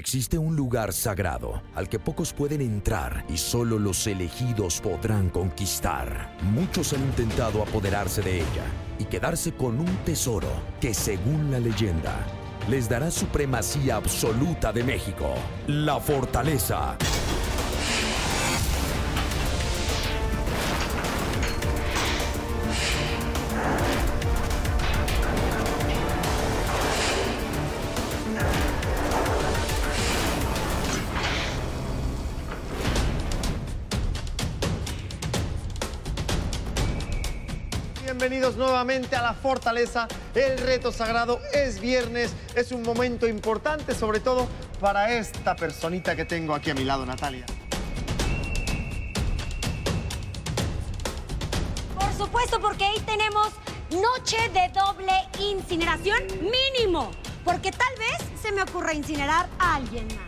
Existe un lugar sagrado al que pocos pueden entrar y solo los elegidos podrán conquistar. Muchos han intentado apoderarse de ella y quedarse con un tesoro que, según la leyenda, les dará supremacía absoluta de México: la fortaleza. Bienvenidos nuevamente a la Fortaleza. El reto sagrado es viernes, es un momento importante, sobre todo para esta personita que tengo aquí a mi lado, Natalia. Por supuesto, porque ahí tenemos noche de doble incineración mínimo, porque tal vez se me ocurra incinerar a alguien más.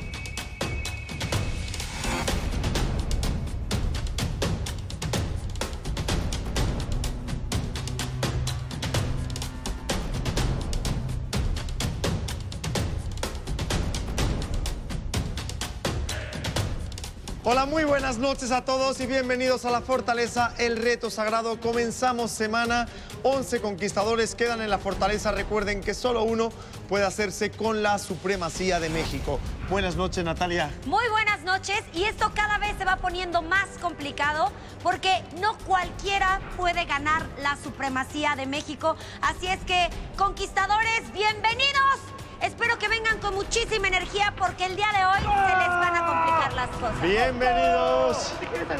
Hola, muy buenas noches a todos y bienvenidos a la Fortaleza, el reto sagrado. Comenzamos semana, 11 conquistadores quedan en la Fortaleza. Recuerden que solo uno puede hacerse con la supremacía de México. Buenas noches, Natalia. Muy buenas noches, y esto cada vez se va poniendo más complicado porque no cualquiera puede ganar la supremacía de México. Así es que, conquistadores, bienvenidos. Espero que vengan con muchísima energía porque el día de hoy se les van a complicar las cosas. Bienvenidos.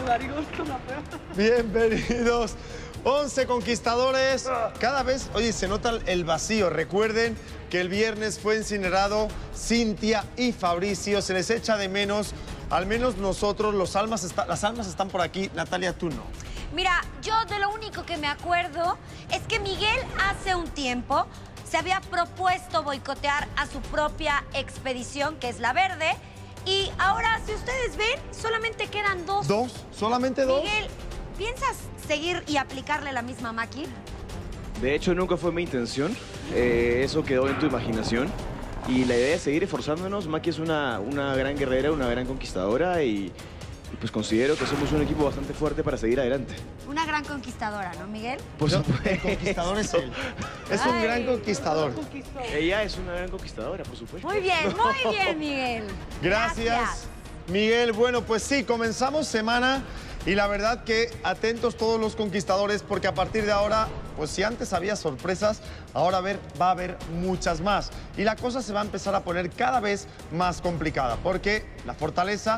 Bienvenidos. 11 conquistadores. Cada vez, oye, se nota el vacío. Recuerden que el viernes fue incinerado Cintia y Fabricio. Se les echa de menos. Al menos nosotros, las almas están por aquí. Natalia, tú no. Mira, yo de lo único que me acuerdo es que Miguel hace un tiempo se había propuesto boicotear a su propia expedición, que es la verde. Y ahora, si ustedes ven, solamente quedan dos. ¿Dos? ¿Solamente dos? Miguel, ¿piensas seguir y aplicarle la misma máquina? De hecho, nunca fue mi intención. Eso quedó en tu imaginación. Y la idea es seguir esforzándonos. Maki es una gran guerrera, una gran conquistadora y pues considero que somos un equipo bastante fuerte para seguir adelante. Una gran conquistadora, ¿no, Miguel? Por supuesto. El conquistador es él. Es un gran conquistador. Ella es una gran conquistadora, por supuesto. Muy bien, Miguel. Gracias, Miguel. Bueno, pues sí, comenzamos semana y la verdad que atentos todos los conquistadores porque a partir de ahora, pues si antes había sorpresas, ahora va a haber muchas más. Y la cosa se va a empezar a poner cada vez más complicada porque la Fortaleza,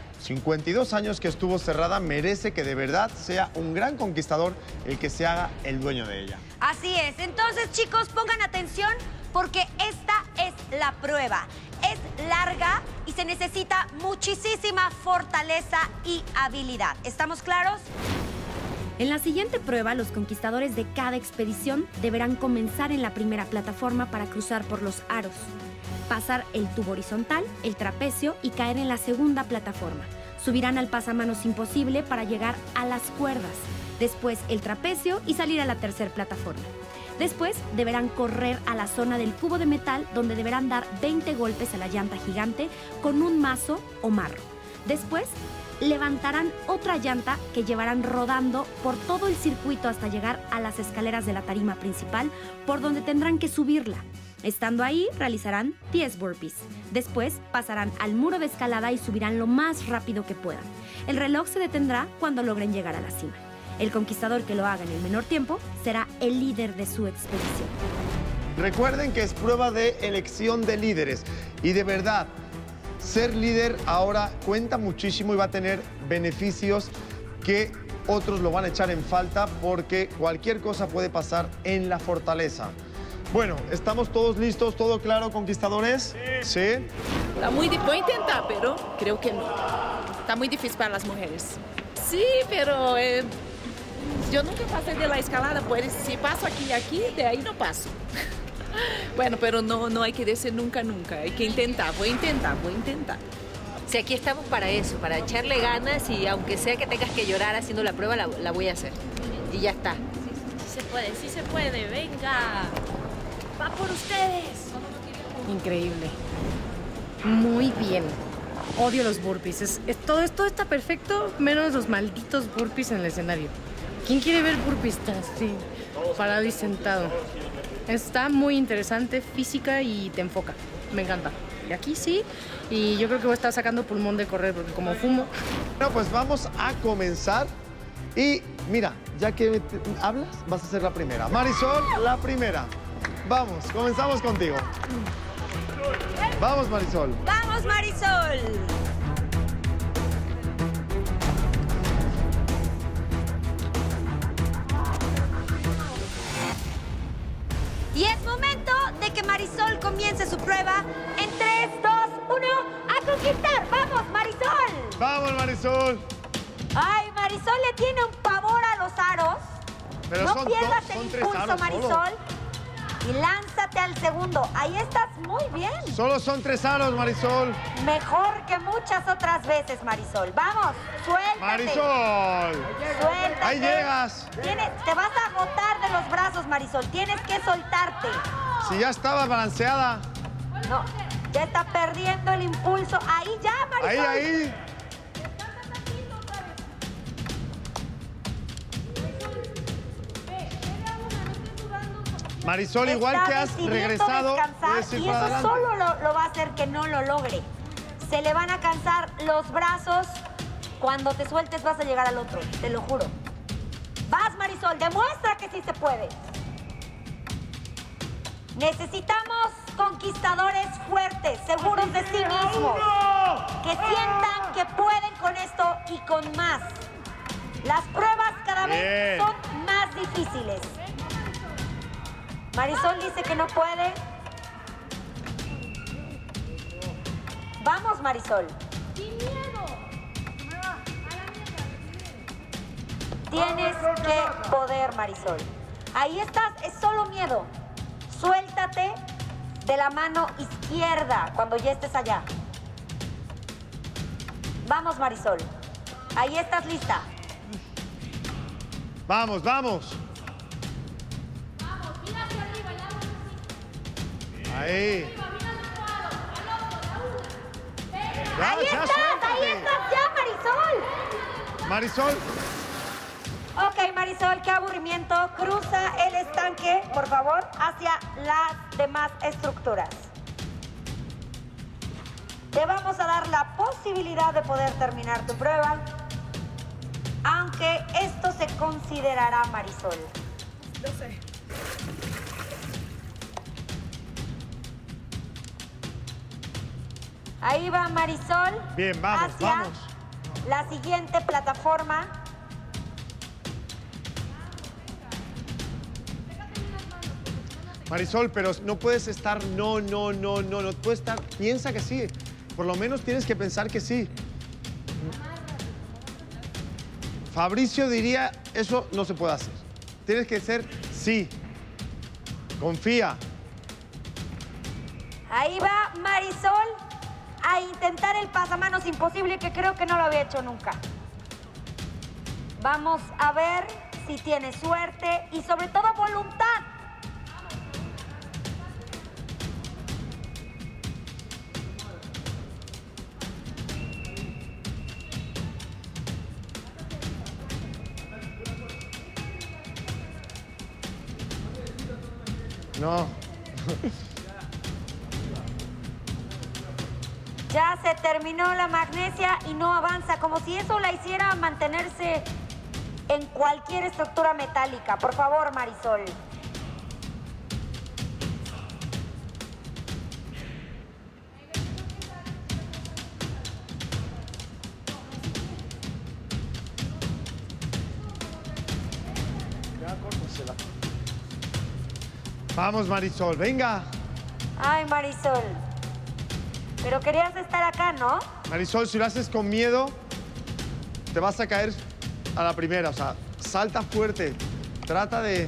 52 años que estuvo cerrada, merece que de verdad sea un gran conquistador el que se haga el dueño de ella. Así es. Entonces, chicos, pongan atención porque esta es la prueba. Es larga y se necesita muchísima fortaleza y habilidad. ¿Estamos claros? En la siguiente prueba, los conquistadores de cada expedición deberán comenzar en la primera plataforma para cruzar por los aros, pasar el tubo horizontal, el trapecio y caer en la segunda plataforma. Subirán al pasamanos imposible para llegar a las cuerdas, después el trapecio y salir a la tercera plataforma. Después deberán correr a la zona del cubo de metal donde deberán dar 20 golpes a la llanta gigante con un mazo o marro. Después levantarán otra llanta que llevarán rodando por todo el circuito hasta llegar a las escaleras de la tarima principal por donde tendrán que subirla. Estando ahí, realizarán 10 burpees. Después, pasarán al muro de escalada y subirán lo más rápido que puedan. El reloj se detendrá cuando logren llegar a la cima. El conquistador que lo haga en el menor tiempo será el líder de su expedición. Recuerden que es prueba de elección de líderes y de verdad, ser líder ahora cuenta muchísimo y va a tener beneficios que otros lo van a echar en falta porque cualquier cosa puede pasar en la Fortaleza. Bueno, ¿estamos todos listos? ¿Todo claro, conquistadores? Sí. Está muy voy a intentar, pero creo que no. Está muy difícil para las mujeres. Sí, pero yo nunca pasé de la escalada. Pues si paso aquí, de ahí no paso. Bueno, pero no hay que decir nunca, nunca. Hay que intentar. Voy a intentar. Si aquí estamos para eso, para echarle ganas y aunque sea que tengas que llorar haciendo la prueba, la voy a hacer. Y ya está. Sí se puede, venga. Va por ustedes. Increíble. muy bien. Odio los burpees. Todo esto está perfecto, menos los malditos burpees en el escenario. ¿Quién quiere ver burpees así, parado y sentado? Está muy interesante, física y te enfoca. Me encanta. Y aquí sí, y yo creo que voy a estar sacando pulmón de correr, porque como fumo... Bueno, pues vamos a comenzar. Y mira, ya que hablas, vas a ser la primera. Marisol, la primera. Vamos, comenzamos contigo. Vamos, Marisol. ¡Vamos, Marisol! Y es momento de que Marisol comience su prueba en 3, 2, 1, ¡a conquistar! ¡Vamos, Marisol! ¡Vamos, Marisol! Ay, Marisol le tiene un pavor a los aros. Pero no son pierdas son el 3 impulso, aros Marisol. solo. Y lánzate al segundo. Ahí estás muy bien. Solo son 3 aros, Marisol. Mejor que muchas otras veces, Marisol. Vamos, suéltate. Marisol. Suéltate. Ahí llegas. Te vas a agotar de los brazos, Marisol. Tienes que soltarte. Si ya estabas balanceada. No, ya está perdiendo el impulso. Ahí ya, Marisol. Ahí. Marisol, igual que has regresado, puedes ir y para eso adelante. solo lo va a hacer que no lo logre. Se le van a cansar los brazos. Cuando te sueltes vas a llegar al otro, te lo juro. Vas, Marisol, demuestra que sí se puede. Necesitamos conquistadores fuertes, seguros de sí mismos, que sientan que pueden con esto y con más. Las pruebas cada vez son más difíciles. Marisol dice que no puede. Vamos, Marisol. Sin miedo. Tienes que poder, Marisol. Ahí estás, es solo miedo. Suéltate de la mano izquierda cuando ya estés allá. Vamos, Marisol. Ahí estás lista. Vamos, vamos. Ahí. Ahí estás ya, Marisol. Marisol. Ok, Marisol, qué aburrimiento. Cruza el estanque, por favor, hacia las demás estructuras. Te vamos a dar la posibilidad de poder terminar tu prueba, aunque esto se considerará, Marisol. No sé. Ahí va Marisol. Bien, vamos, hacia vamos. La siguiente plataforma. Marisol, pero no puedes estar, no puedes estar, piensa que sí. Por lo menos tienes que pensar que sí. Fabricio diría, eso no se puede hacer. Tienes que ser sí. Confía. Ahí va Marisol a intentar el pasamanos imposible, que creo que no lo había hecho nunca. Vamos a ver si tiene suerte y sobre todo voluntad. No. Ya se terminó la magnesia y no avanza, como si eso la hiciera mantenerse en cualquier estructura metálica. Por favor, Marisol. Vamos, Marisol, venga. Ay, Marisol. Pero querías estar acá, ¿no? Marisol, si lo haces con miedo, te vas a caer a la primera. O sea, salta fuerte. Trata de...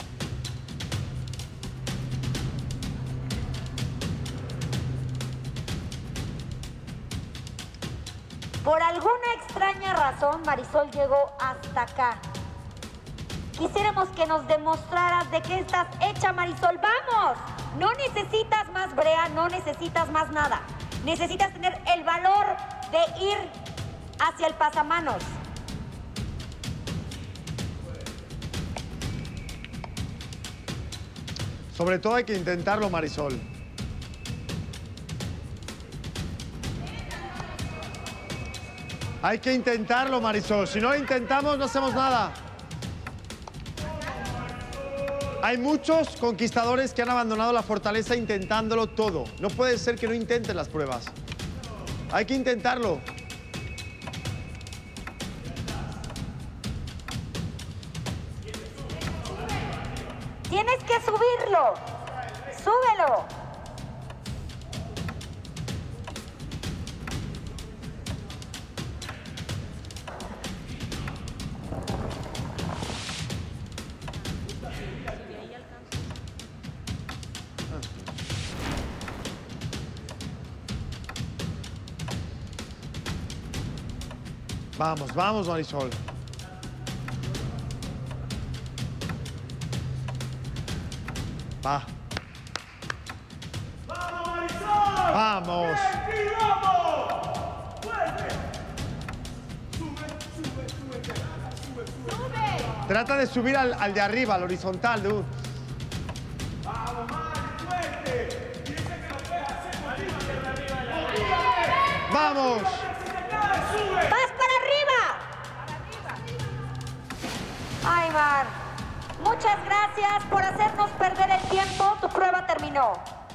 Por alguna extraña razón, Marisol llegó hasta acá. Quisiéramos que nos demostraras de qué estás hecha, Marisol. ¡Vamos! No necesitas más brea, no necesitas más nada. necesitas tener el valor de ir hacia el pasamanos. Sobre todo hay que intentarlo, Marisol. Hay que intentarlo, Marisol. Si no lo intentamos, no hacemos nada. Hay muchos conquistadores que han abandonado la fortaleza intentándolo todo. No puede ser que no intenten las pruebas. Hay que intentarlo. Tienes que subirlo. Súbelo. Vamos, vamos, Marisol. Va. ¡Vamos, Marisol! ¡Vamos! Trata de subir al de arriba, al horizontal, dude. ¡Vamos, Mari, fuerte! Dice que lo puedes hacer por arriba. ¡Vamos! ¡Vas para arriba! Ay, Mar. Muchas gracias por hacernos perder el tiempo. Tu prueba terminó.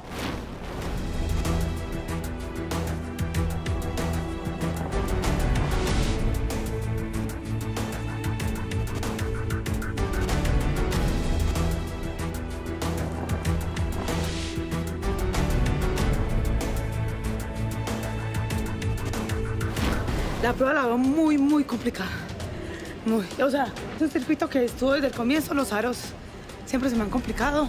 La prueba la veo muy, muy complicada. Muy, o sea, es un circuito que estuvo desde el comienzo, los aros siempre se me han complicado.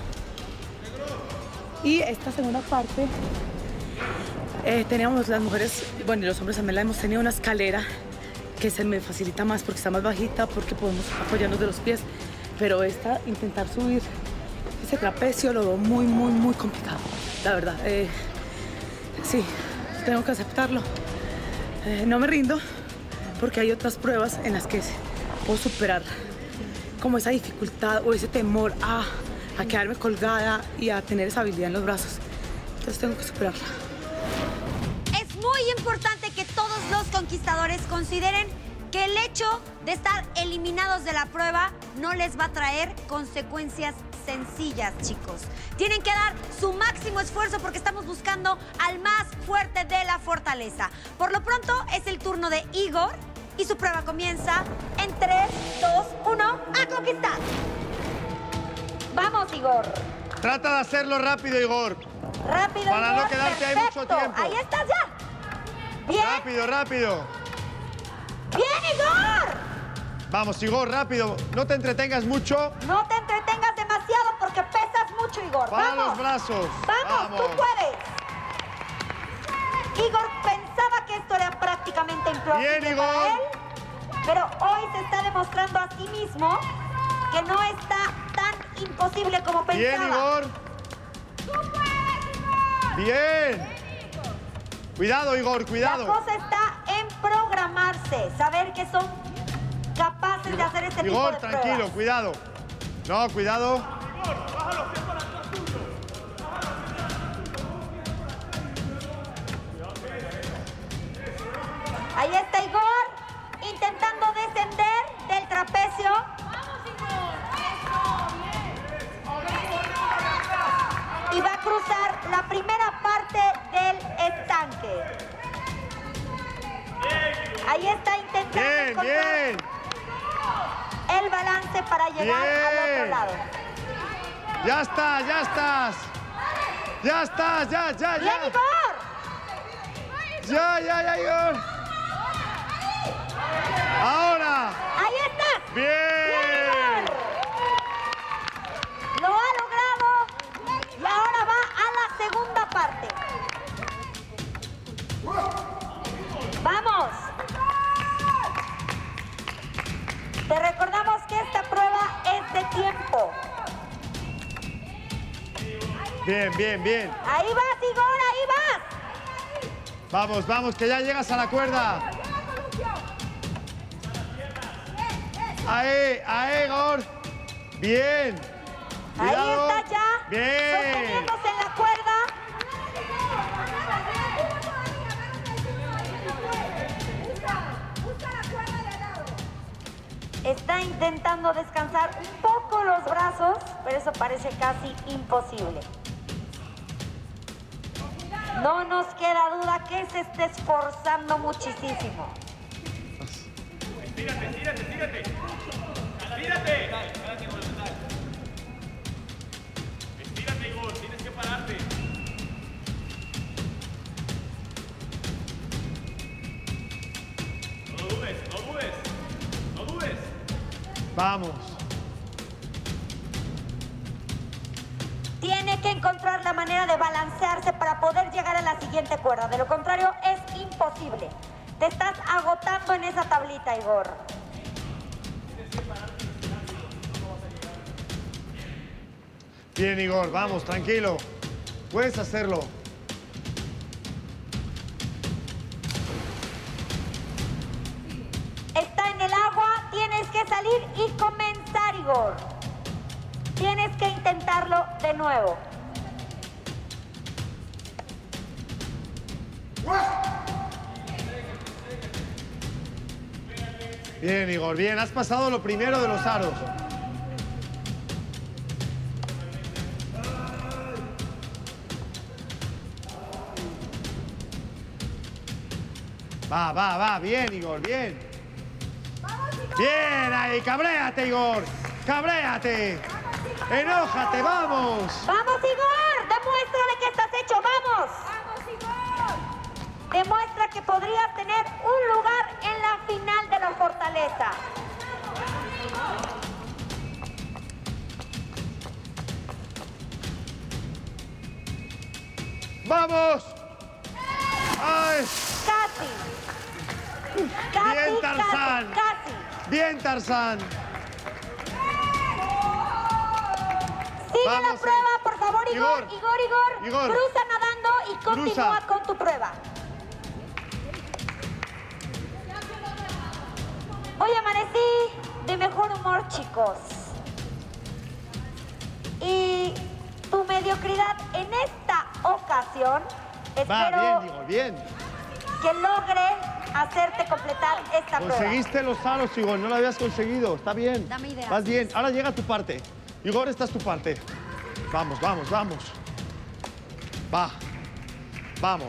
Y esta segunda parte, teníamos las mujeres, bueno, y los hombres también la hemos tenido una escalera que se me facilita más porque está más bajita, porque podemos apoyarnos de los pies. Pero esta, intentar subir ese trapecio lo veo muy, muy, muy complicado, la verdad. Sí, tengo que aceptarlo. No me rindo porque hay otras pruebas en las que puedo superar como esa dificultad o ese temor a quedarme colgada y a tener esa habilidad en los brazos. Entonces tengo que superarla. Es muy importante que todos los conquistadores consideren que el hecho de estar eliminados de la prueba no les va a traer consecuencias sencillas, chicos. Tienen que dar su máximo esfuerzo porque estamos buscando al más fuerte de la fortaleza. Por lo pronto es el turno de Igor y su prueba comienza en 3, 2, 1, ¡a conquistar! ¡Vamos, Igor! Trata de hacerlo rápido, Igor. Rápido, para Igor, no quedarte ahí mucho tiempo. Ahí estás ya. Bien. Rápido, rápido. Bien, Igor. Vamos, Igor, rápido. No te entretengas mucho. No te entretengas demasiado porque pesas mucho, Igor. Para ¡vamos! los brazos. ¡Vamos, tú puedes! Igor pensaba que esto era prácticamente imposible Bien, Igor. para él, pero hoy se está demostrando a sí mismo que no está tan imposible como pensaba. Bien, Igor. ¡Tú puedes, Igor! Bien. Cuidado, Igor, cuidado. La cosa está en programarse, saber que son capaces de hacer este tipo Igor, de tranquilo, pruebas. cuidado. No, cuidado. Ahí está Igor, intentando descender del trapecio. Y va a cruzar la primera parte del estanque. Ahí está intentando encontrar el balance para llegar al otro lado. Ya estás, ya estás. Ya estás, ya. ¡Bien, Igor! Ya, Igor. Ahora. ¡Ahí estás! ¡Bien! Igor! Lo ha logrado y ahora va a la segunda parte. ¡Vamos! Te recordamos que esta prueba es de tiempo. Bien. Ahí vas, Igor, ahí vas. Vamos, vamos, que ya llegas a la cuerda. Ahí, ahí, Igor. Bien. Cuidado. Ahí está ya. Bien. Sosteniéndose en la cuerda. Está intentando descansar un poco los brazos, pero eso parece casi imposible. No nos queda duda que se esté esforzando muchísimo. Estírate, estírate, estírate. Estírate. Estírate, Igor, tienes que pararte. No dudes, no dudes, no dudes. Vamos. Tiene que encontrar la manera de balancearse para poder llegar a la siguiente cuerda. De lo contrario, es imposible. Te estás agotando en esa tablita, Igor. Bien, Igor, vamos, tranquilo. Puedes hacerlo. Está en el agua, tienes que salir y comenzar, Igor. Tienes que intentarlo de nuevo. Bien, Igor, bien. Has pasado lo primero de los aros. Va. Bien, Igor, bien. Bien, ahí. Cabréate, Igor. Cabréate. Enójate, vamos. ¡Vamos, Igor! ¡Demuéstrale que estás hecho! ¡Vamos! ¡Vamos, Igor! Demuestra que podrías tener un lugar en la final de la Fortaleza. ¡Vamos! ¡Ay! Casi, Bien, Tarzán. casi. Bien, Tarzán. Sigue Vamos, la prueba, por favor, Igor. Igor. Cruza nadando y continúa con tu prueba. Hoy amanecí de mejor humor, chicos. Y tu mediocridad en esta ocasión, Va, espero bien, Igor, bien. que logre hacerte completar esta prueba. Conseguiste los aros, Igor. No lo habías conseguido. Está bien. Dame ideas. Vas bien. Ahora llega tu parte. Igor, esta es tu parte. Vamos. Va. Vamos.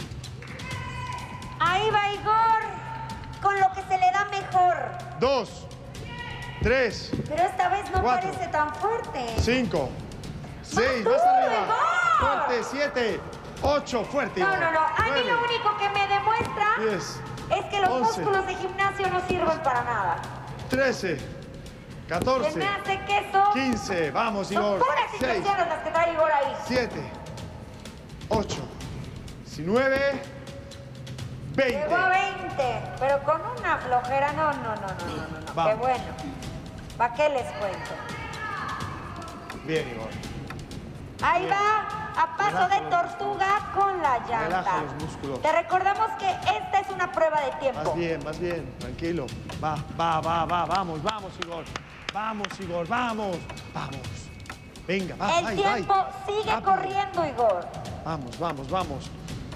Ahí va Igor, con lo que se le da mejor. 2, 3, Pero esta vez no 4, parece tan fuerte. 5, 6, ¡Más vas duro, arriba. Igor! Fuerte, 7, 8, fuerte, No. Igor. A mí 9, lo único que me demuestra 10, es que los 11, músculos de gimnasio no sirven para nada. 13, Se 14, me hace que eso 15, vamos, son Igor. puras 6, situaciones las que trae Igor ahí. 7, 8, 19, 20. Llegó a 20, pero con una flojera. No. Vamos. Qué bueno. ¿Para qué les cuento? Bien, Igor. Ahí va, a paso de tortuga con la llanta. Relaja los músculos. Te recordamos que esta es una prueba de tiempo. Más bien, tranquilo. Va, vamos, Igor. Vamos, Igor, vamos. Venga, va, El tiempo sigue Rápido. corriendo, Igor. Vamos. Vamos.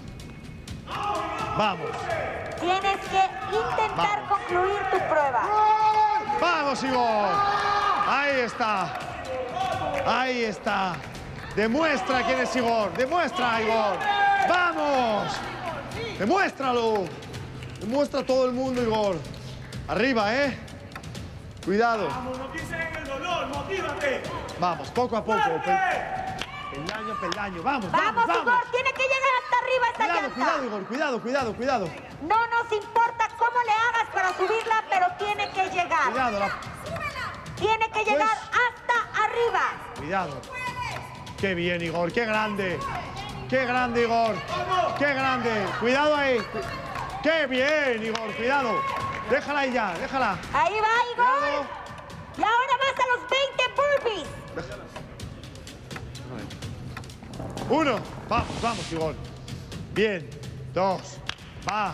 Tienes que intentar concluir tu prueba. Vamos, Igor. Ahí está. Demuestra quién es Igor. Demuestra, Igor. Vamos. Demuéstralo. Demuestra a todo el mundo, Igor. Arriba, ¿eh? Cuidado. Vamos, no pienses en el dolor, motívate. Vamos, poco a poco. Peldaño. Vamos. Igor, tiene que llegar hasta arriba esta llanta. Cuidado, Igor. Cuidado. No nos importa cómo le hagas para subirla, pero tiene que llegar. Cuidado. Tiene que llegar hasta arriba. Cuidado. Qué bien, Igor. Qué grande. Igor. Qué grande. Cuidado ahí. Qué bien, Igor. Cuidado. Déjala ahí ya. Déjala. Ahí va, Igor. Cuidado. Y ahora vas a los 20 burpees. 1. Vamos, Igor. Bien. 2. Va.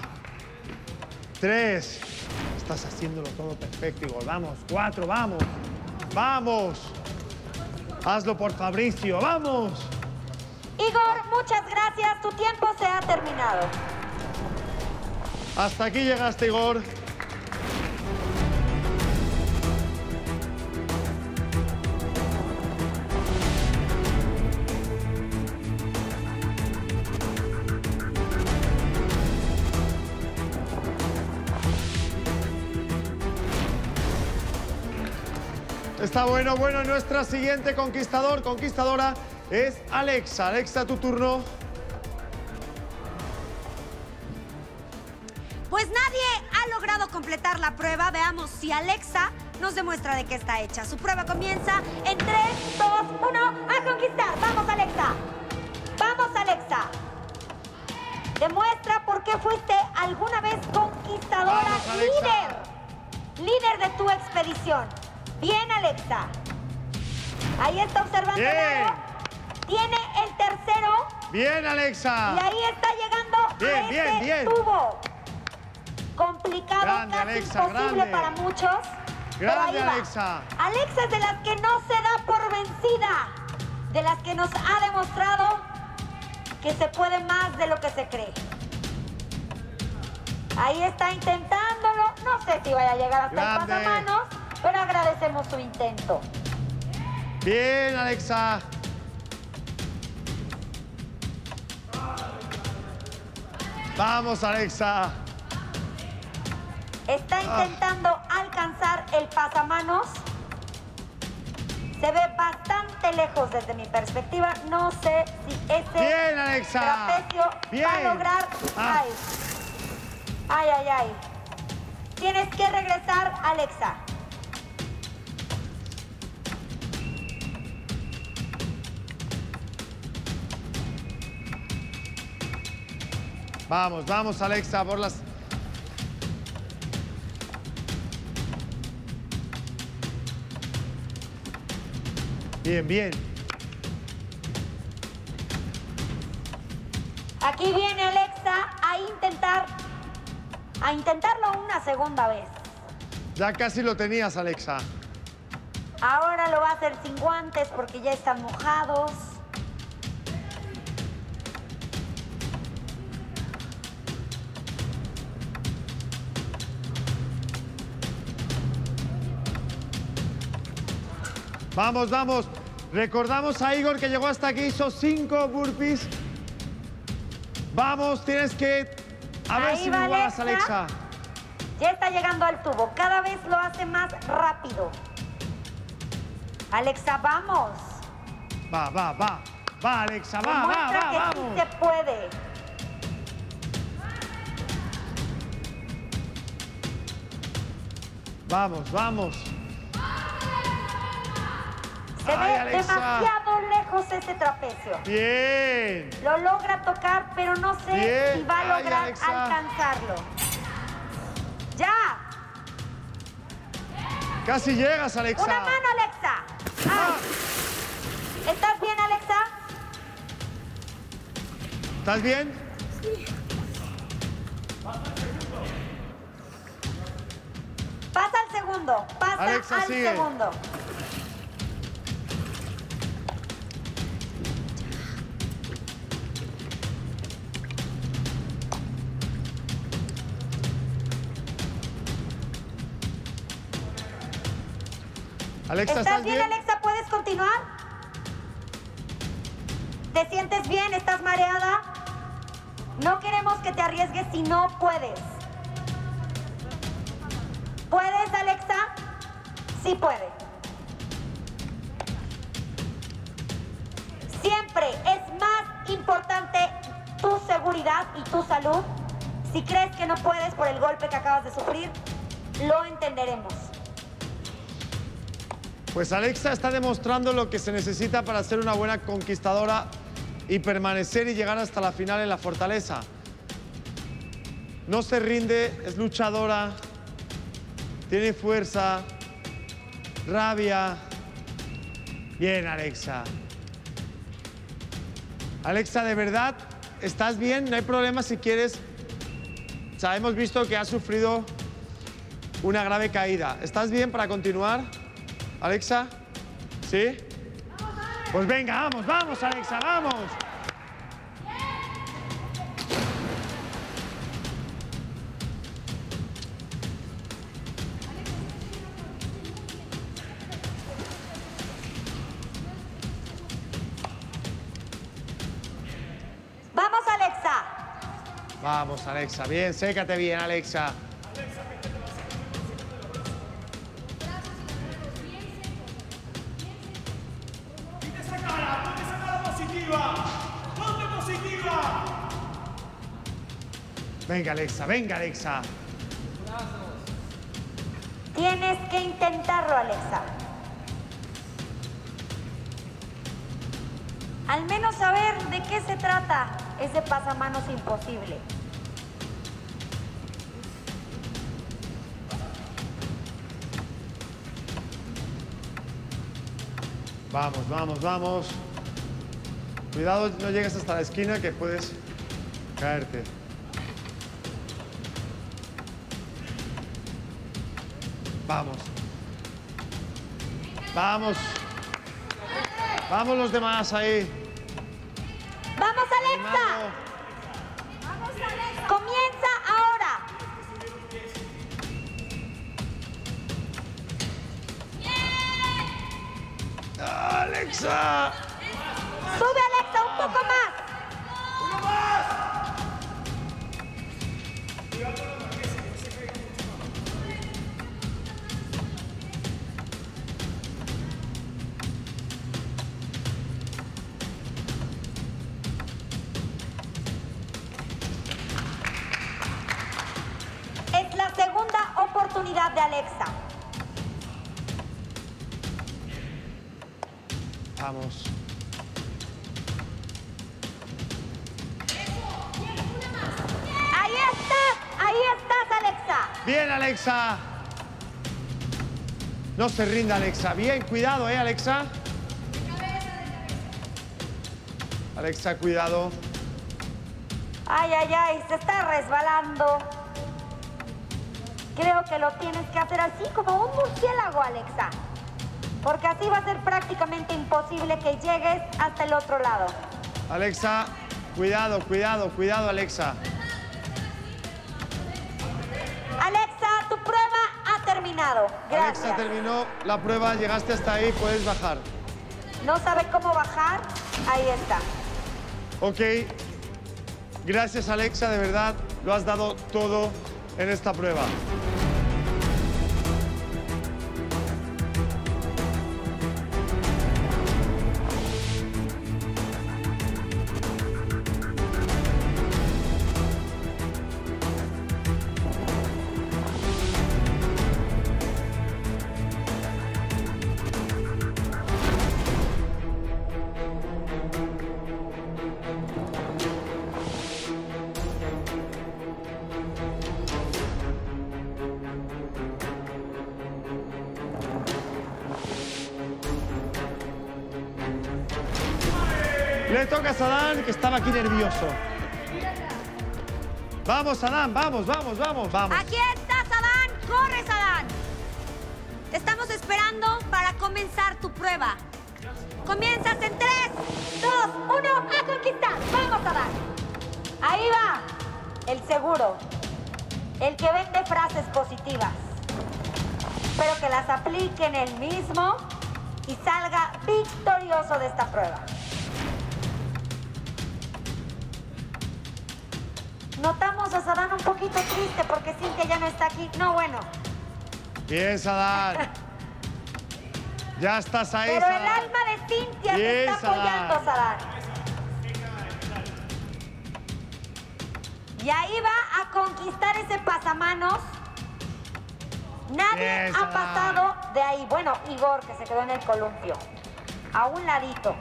3. Estás haciéndolo todo perfecto, Igor. Vamos. 4, vamos. Vamos. Hazlo por Fabricio, vamos. Igor, muchas gracias. Tu tiempo se ha terminado. Hasta aquí llegaste, Igor. Está bueno. Nuestra siguiente conquistadora es Alexa. Alexa, tu turno. Pues nadie ha logrado completar la prueba. Veamos si Alexa nos demuestra de qué está hecha. Su prueba comienza en 3, 2, 1, a conquistar. ¡Vamos, Alexa! ¡Vamos, Alexa! Demuestra por qué fuiste alguna vez conquistadora. ¡Vamos, Alexa! Líder de tu expedición. Bien, Alexa. Ahí está observando el aro. Tiene el tercero. Bien, Alexa. Y ahí está llegando a ese tubo. Complicado, grande, casi Alexa, imposible grande. Para muchos. Grande, Alexa. Alexa es de las que no se da por vencida. De las que nos ha demostrado que se puede más de lo que se cree. Ahí está intentándolo. No sé si vaya a llegar hasta grande. el pasamanos, pero agradecemos su intento. Bien, Alexa. Vamos, Alexa. Está intentando alcanzar el pasamanos. Se ve bastante lejos desde mi perspectiva. No sé si ese bien, Alexa. Trapecio bien. Va a lograr. Ay. Tienes que regresar, Alexa. Vamos, Alexa, por las... Bien. Aquí viene Alexa a intentarlo una segunda vez. Ya casi lo tenías, Alexa. Ahora lo va a hacer sin guantes porque ya están mojados. Vamos. Recordamos a Igor que llegó hasta aquí, hizo 5 burpees. Vamos, tienes que... A ver si me igualas, Alexa. Ya está llegando al tubo. Cada vez lo hace más rápido. Alexa, vamos. Va, Alexa, Demuestra que vamos. Sí se puede. Vamos. Se ve Alexa. demasiado lejos ese trapecio. Bien. Lo logra tocar, pero no sé si va a lograr alcanzarlo. ¡Ya! Casi llegas, Alexa. ¡Una mano, Alexa! ¿Estás bien, Alexa? ¿Estás bien? Sí. Pasa al segundo. Alexa, al sigue. segundo. Alexa, ¿Estás bien, Alexa? ¿Puedes continuar? ¿Te sientes bien? ¿Estás mareada? No queremos que te arriesgues si no puedes. ¿Puedes, Alexa? Sí puede. Siempre es más importante tu seguridad y tu salud. Si crees que no puedes por el golpe que acabas de sufrir, lo entenderemos. Pues Alexa está demostrando lo que se necesita para ser una buena conquistadora y permanecer y llegar hasta la final en la fortaleza. No se rinde, es luchadora, tiene fuerza, rabia. Bien, Alexa. Alexa, ¿de verdad estás bien? No hay problema si quieres Alexa, hemos visto que has sufrido una grave caída. ¿Estás bien para continuar, Alexa? ¿Sí? Pues venga, vamos, vamos, Alexa, vamos. Vamos, Alexa. Vamos, Alexa, bien, sécate bien, Alexa. Venga, Alexa, venga, Alexa. Tienes que intentarlo, Alexa. Al menos saber de qué se trata ese pasamanos imposible. Vamos, vamos, vamos. Cuidado, no llegues hasta la esquina que puedes caerte. Vamos. Vamos. Vamos los demás ahí. ¡Vamos, Alexa! ¡Vamos, Alexa! ¡Comienza ahora! ¡Alexa! ¡Sube, Alexa, un poco más! Es la segunda oportunidad de Alexa. Vamos. Ahí estás, Alexa. Bien, Alexa. No se rinda, Alexa. Bien, cuidado, Alexa. Alexa, cuidado. Ay, ay, ay, se está resbalando. Creo que lo tienes que hacer así como un murciélago, Alexa. Porque así va a ser prácticamente imposible que llegues hasta el otro lado. Alexa, cuidado, cuidado, cuidado, Alexa. Alexa, tu prueba ha terminado. Gracias. Alexa terminó la prueba, llegaste hasta ahí, puedes bajar. ¿No sabe cómo bajar? Ahí está. Ok. Gracias, Alexa, de verdad, lo has dado todo en esta prueba. Le toca a Sadam, que estaba aquí nervioso. Vamos, Sadam, vamos, vamos, vamos, vamos. Aquí está, Sadam. Corre, Sadam. Te estamos esperando para comenzar tu prueba. Comienzas en 3, 2, 1, a conquistar. Vamos, Sadam. Ahí va. El seguro. El que vende frases positivas. Espero que las aplique en él mismo y salga victorioso de esta prueba. Notamos a Sadam un poquito triste porque Cintia ya no está aquí. No, bueno. Bien, Sadam. Ya estás ahí, Pero Sadam. el alma de Cintia te Bien, está apoyando, Sadam. Y ahí va a conquistar ese pasamanos. Nadie Bien, ha Sadam. pasado de ahí. Bueno, Igor, que se quedó en el columpio. A un ladito.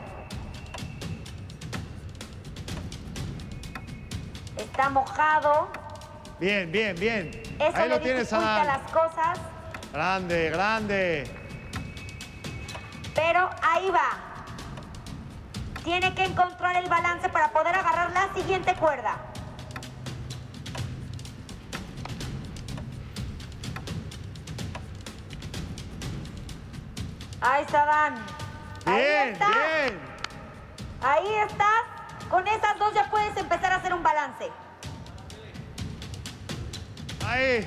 Está mojado. Bien, bien, bien. Eso Ahí le lo tienes, dificulta Sadam. las cosas. Grande, grande. Pero ahí va. Tiene que encontrar el balance para poder agarrar la siguiente cuerda. Ahí está Dan. Bien, está. bien. Ahí estás. Con esas dos ya puedes empezar a hacer un balance. Ahí.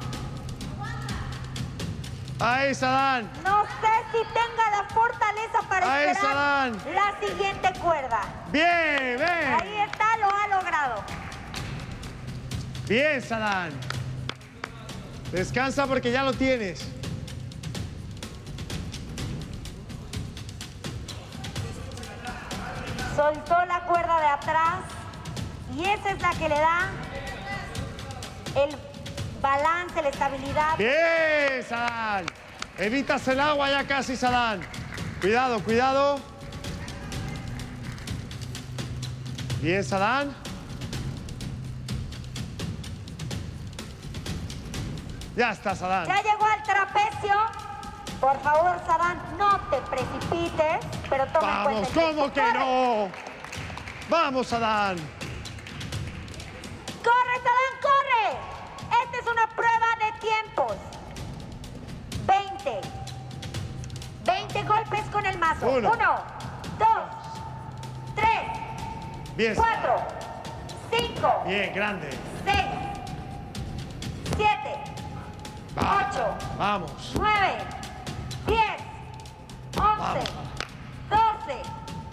Ahí, Sadán. No sé si tenga la fortaleza para Ahí, esperar Sadán. la siguiente cuerda. Bien, bien. Ahí está, lo ha logrado. Bien, Sadán. Descansa porque ya lo tienes. Soltó la cuerda de atrás y esa es la que le da el balance, la estabilidad. Bien, Sadán. Evitas el agua ya casi, Sadán. Cuidado, cuidado. Bien, Sadán. Ya está, Sadán. Ya llegó al trapecio. Por favor, Sadán, no te precipites, pero toma en Vamos, cuenta. ¿cómo que no? Vamos, Sadán. ¡Corre, Sadán, corre! Esta es una prueba de tiempos. 20. 20 golpes con el mazo. 1, 2, 3, Bien, 4, 5, bien, grande. 6, 7, 8, Vamos. 9, 10, 11, 12,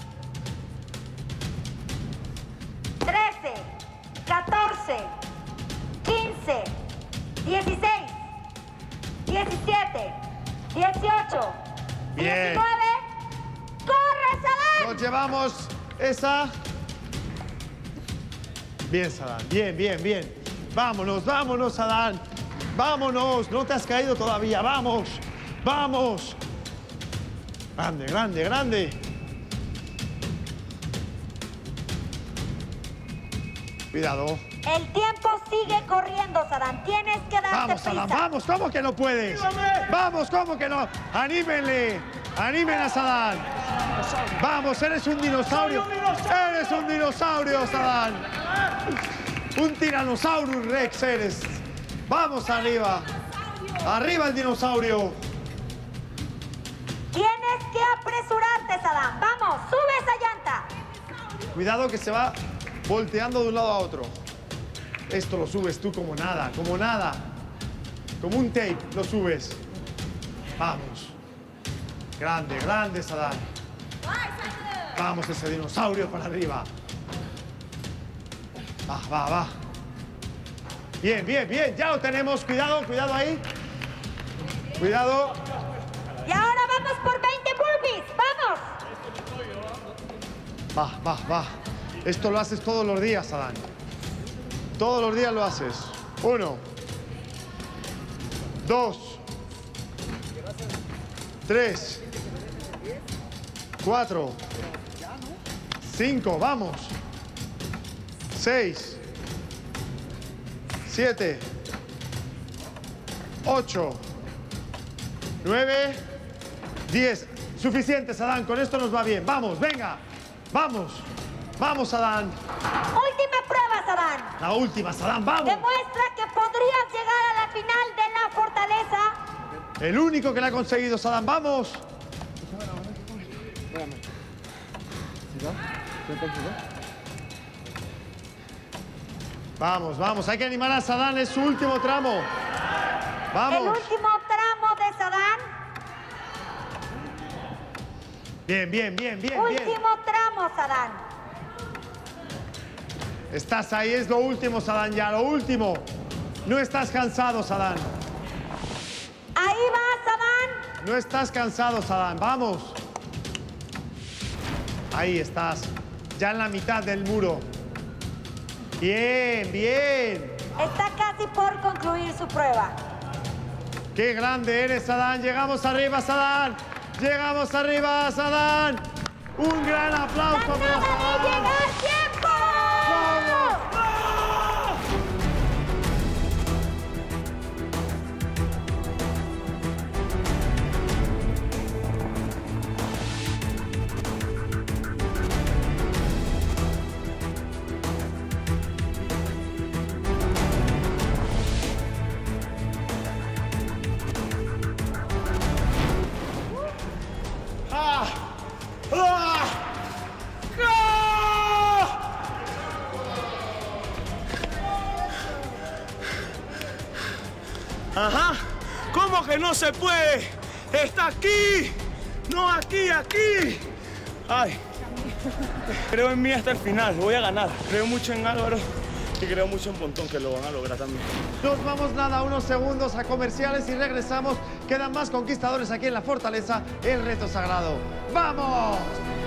13, 14, 15, 16, 17, 18, Bien. 19. ¡Corre, Sadán! Nos llevamos esa. Bien, Sadán. Bien, bien, bien. Vámonos, vámonos, Sadán. Vámonos. No te has caído todavía. Vamos. Vamos. Grande, grande, grande. Cuidado. El tiempo sigue corriendo, Sadán. Tienes que darte Vamos, prisa. Sadán, vamos. ¿Cómo que no puedes? Vamos, ¿cómo que no? Anímenle. Animen a Sadán. Vamos, eres un dinosaurio. Eres un dinosaurio, Sadán. Un Tyrannosaurus Rex eres. Vamos arriba. Arriba el dinosaurio. Tienes que apresurarte, Sadán. Vamos, sube esa llanta. Cuidado que se va volteando de un lado a otro. Esto lo subes tú como nada, como nada. Como un tape lo subes. Vamos. Grande, grande, Sadán. Vamos, ese dinosaurio para arriba. Va, va, va. Bien, bien, bien. Ya lo tenemos. Cuidado, cuidado ahí. Cuidado. Y ahora vamos por 20 burpees. ¡Vamos! Va, va, va. Esto lo haces todos los días, Sadán. Todos los días lo haces. 1, 2, 3, 4, 5, vamos. 6, 7, 8, 9, 10. Suficiente, Sadán. Con esto nos va bien. Vamos, venga. Vamos. Vamos, Sadán. Última prueba, Sadán. La última, Sadán. Vamos. Demuestra que podrías llegar a la final de la fortaleza. El único que la ha conseguido, Sadán. Vamos. Vamos, vamos. Hay que animar a Sadán. Es su último tramo. Vamos. El último tramo de Sadán. Bien, bien, bien, bien, bien. Último tramo, Sadán. Estás ahí. Es lo último, Sadán. Ya, lo último. No estás cansado, Sadán. Ahí va, Sadán. No estás cansado, Sadán. Vamos. Ahí estás. Ya en la mitad del muro. Bien, bien. Está casi por concluir su prueba. ¡Qué grande eres, Sadán! ¡Llegamos arriba, Sadán! ¡Llegamos arriba, Sadán! ¡Un gran aplauso para ¡Acaba de Sadán! llegar tiempo! Ajá. ¿Cómo que no se puede? Está aquí. No aquí, aquí. Ay. Creo en mí hasta el final. Voy a ganar. Creo mucho en Álvaro y creo mucho en Pontón que lo van a lograr también. Nos vamos nada, unos segundos a comerciales y regresamos. Quedan más conquistadores aquí en la Fortaleza, el reto sagrado. ¡Vamos!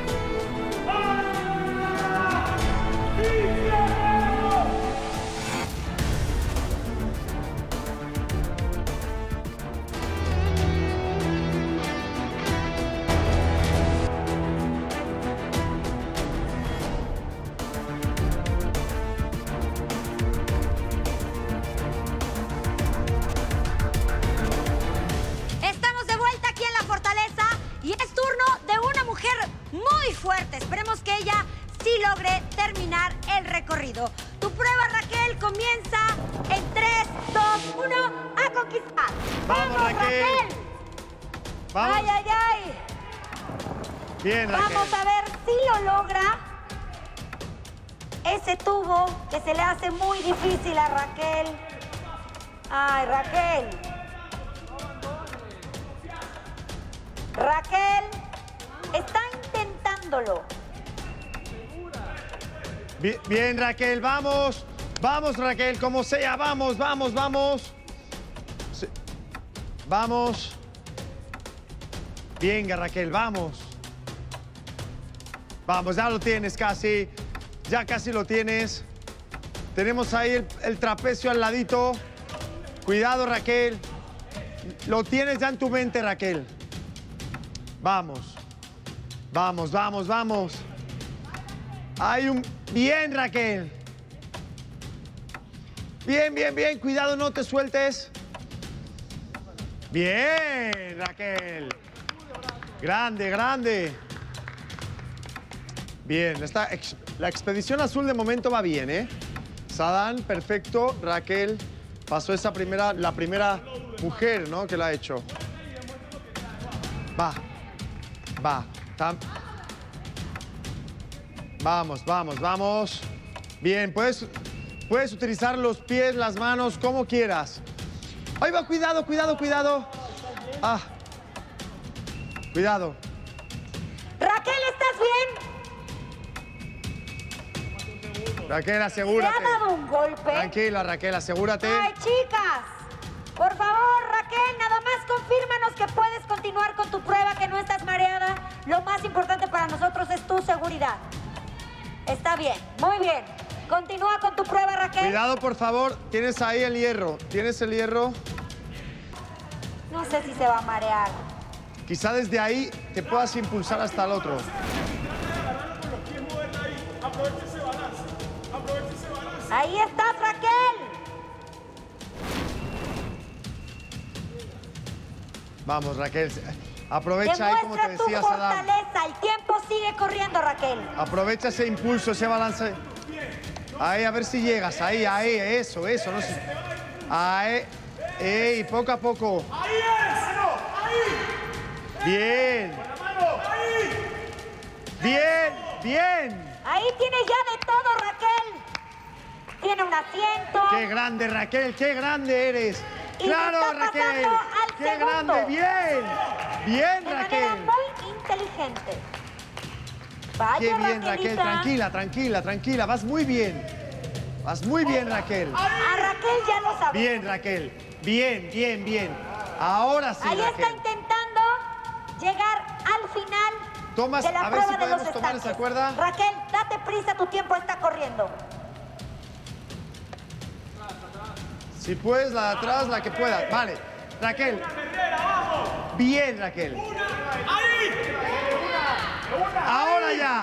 Estamos de vuelta aquí en la Fortaleza y es turno de una mujer muy fuerte. Esperemos que ella sí logre terminar el recorrido. Tu prueba, Raquel, comienza en 3, 2, 1, a conquistar. ¡Vamos, Raquel! ¡Vamos! ¡Ay, ay, ay! Bien, Raquel. Vamos a ver si lo logra. Ese tubo que se le hace muy difícil a Raquel. ¡Ay, Raquel! Raquel está intentándolo. Bien, Raquel, vamos. Vamos, Raquel, como sea, vamos, vamos, vamos. Sí. Vamos. Venga, Raquel, vamos. Vamos, ya lo tienes casi. Ya casi lo tienes. Tenemos ahí el trapecio al ladito. Cuidado, Raquel. Lo tienes ya en tu mente, Raquel. Vamos. Vamos, vamos, vamos. Hay un... Bien, Raquel. Bien, bien, bien. Cuidado, no te sueltes. Bien, Raquel. Grande, grande. Bien, la expedición azul de momento va bien, ¿eh? Sadán, perfecto. Raquel pasó esa la primera mujer, ¿no? Que la ha hecho. Va. Va. Vamos, vamos, vamos. Bien, puedes utilizar los pies, las manos, como quieras. Ahí va, cuidado, cuidado, cuidado. Ah. Cuidado. Raquel, ¿estás bien? Raquel, asegúrate. ¿Te ha dado un golpe? Tranquila, Raquel, asegúrate. Ay, chicas. Por favor, Raquel, nada más confírmanos que puedes continuar con tu prueba, que no estás mareada. Lo más importante para nosotros es tu seguridad. Está bien, muy bien. Continúa con tu prueba, Raquel. Cuidado, por favor. Tienes ahí el hierro. ¿Tienes el hierro? No sé si se va a marear. Quizá desde ahí te puedas impulsar hasta el otro. Ahí estás, Raquel. Vamos, Raquel. Aprovecha ahí, como te decía, tu Sadán. fortaleza. El tiempo sigue corriendo, Raquel. Aprovecha ese impulso, ese balance. Ahí, a ver si llegas. Ahí, ahí, eso, eso. No sé. Ahí. Ey, poco a poco. ¡Ahí es! ¡Ahí! Bien. Bien, bien. Ahí tiene ya de todo, Raquel. Tiene un asiento. Qué grande, Raquel, qué grande eres. Y ¡Claro, está Raquel! pasando al ¡Qué segundo. grande! ¡Bien! ¡Bien, De Raquel! manera muy inteligente. Vaya, ¡Qué bien, Raquel! Raquelita. Tranquila, tranquila, tranquila. Vas muy bien. Vas muy bien, Raquel. A Raquel ya lo sabe. Bien, Raquel. Bien, bien, bien. Ahora sí, Ahí Raquel. está intentando llegar al final Tomas, de la a ver prueba si de los podemos tomar esa estanques. cuerda. Raquel, date prisa, tu tiempo está corriendo. Si puedes, la de atrás, la que puedas. Vale. Raquel. Bien, Raquel. Ahora ya.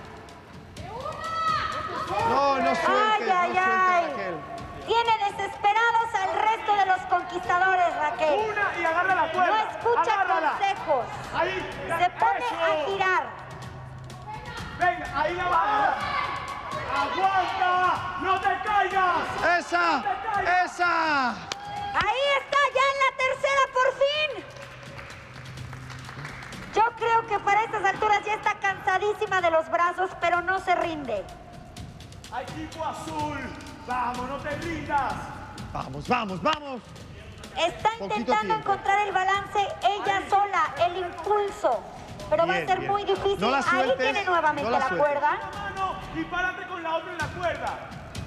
No, no sueltes, Ay, ay, no sueltes, ay. Raquel. Tiene desesperados al resto de los conquistadores, Raquel. Una y agarra la cuerda. No escucha Agárrala. consejos. Ahí. Se pone Eso. a girar. Venga, ahí la baja. ¡Aguanta! ¡No te caigas! ¡Esa! ¡Esa! Ahí está, ya en la tercera, por fin. Yo creo que para estas alturas ya está cansadísima de los brazos, pero no se rinde. ¡Equipo azul! ¡Vamos, no te rindas! Vamos, vamos, vamos. Está intentando encontrar el balance ella sola, el impulso. Pero va a ser muy difícil. No la sueltes, ahí tiene nuevamente la cuerda. Y párate con la otra en la cuerda.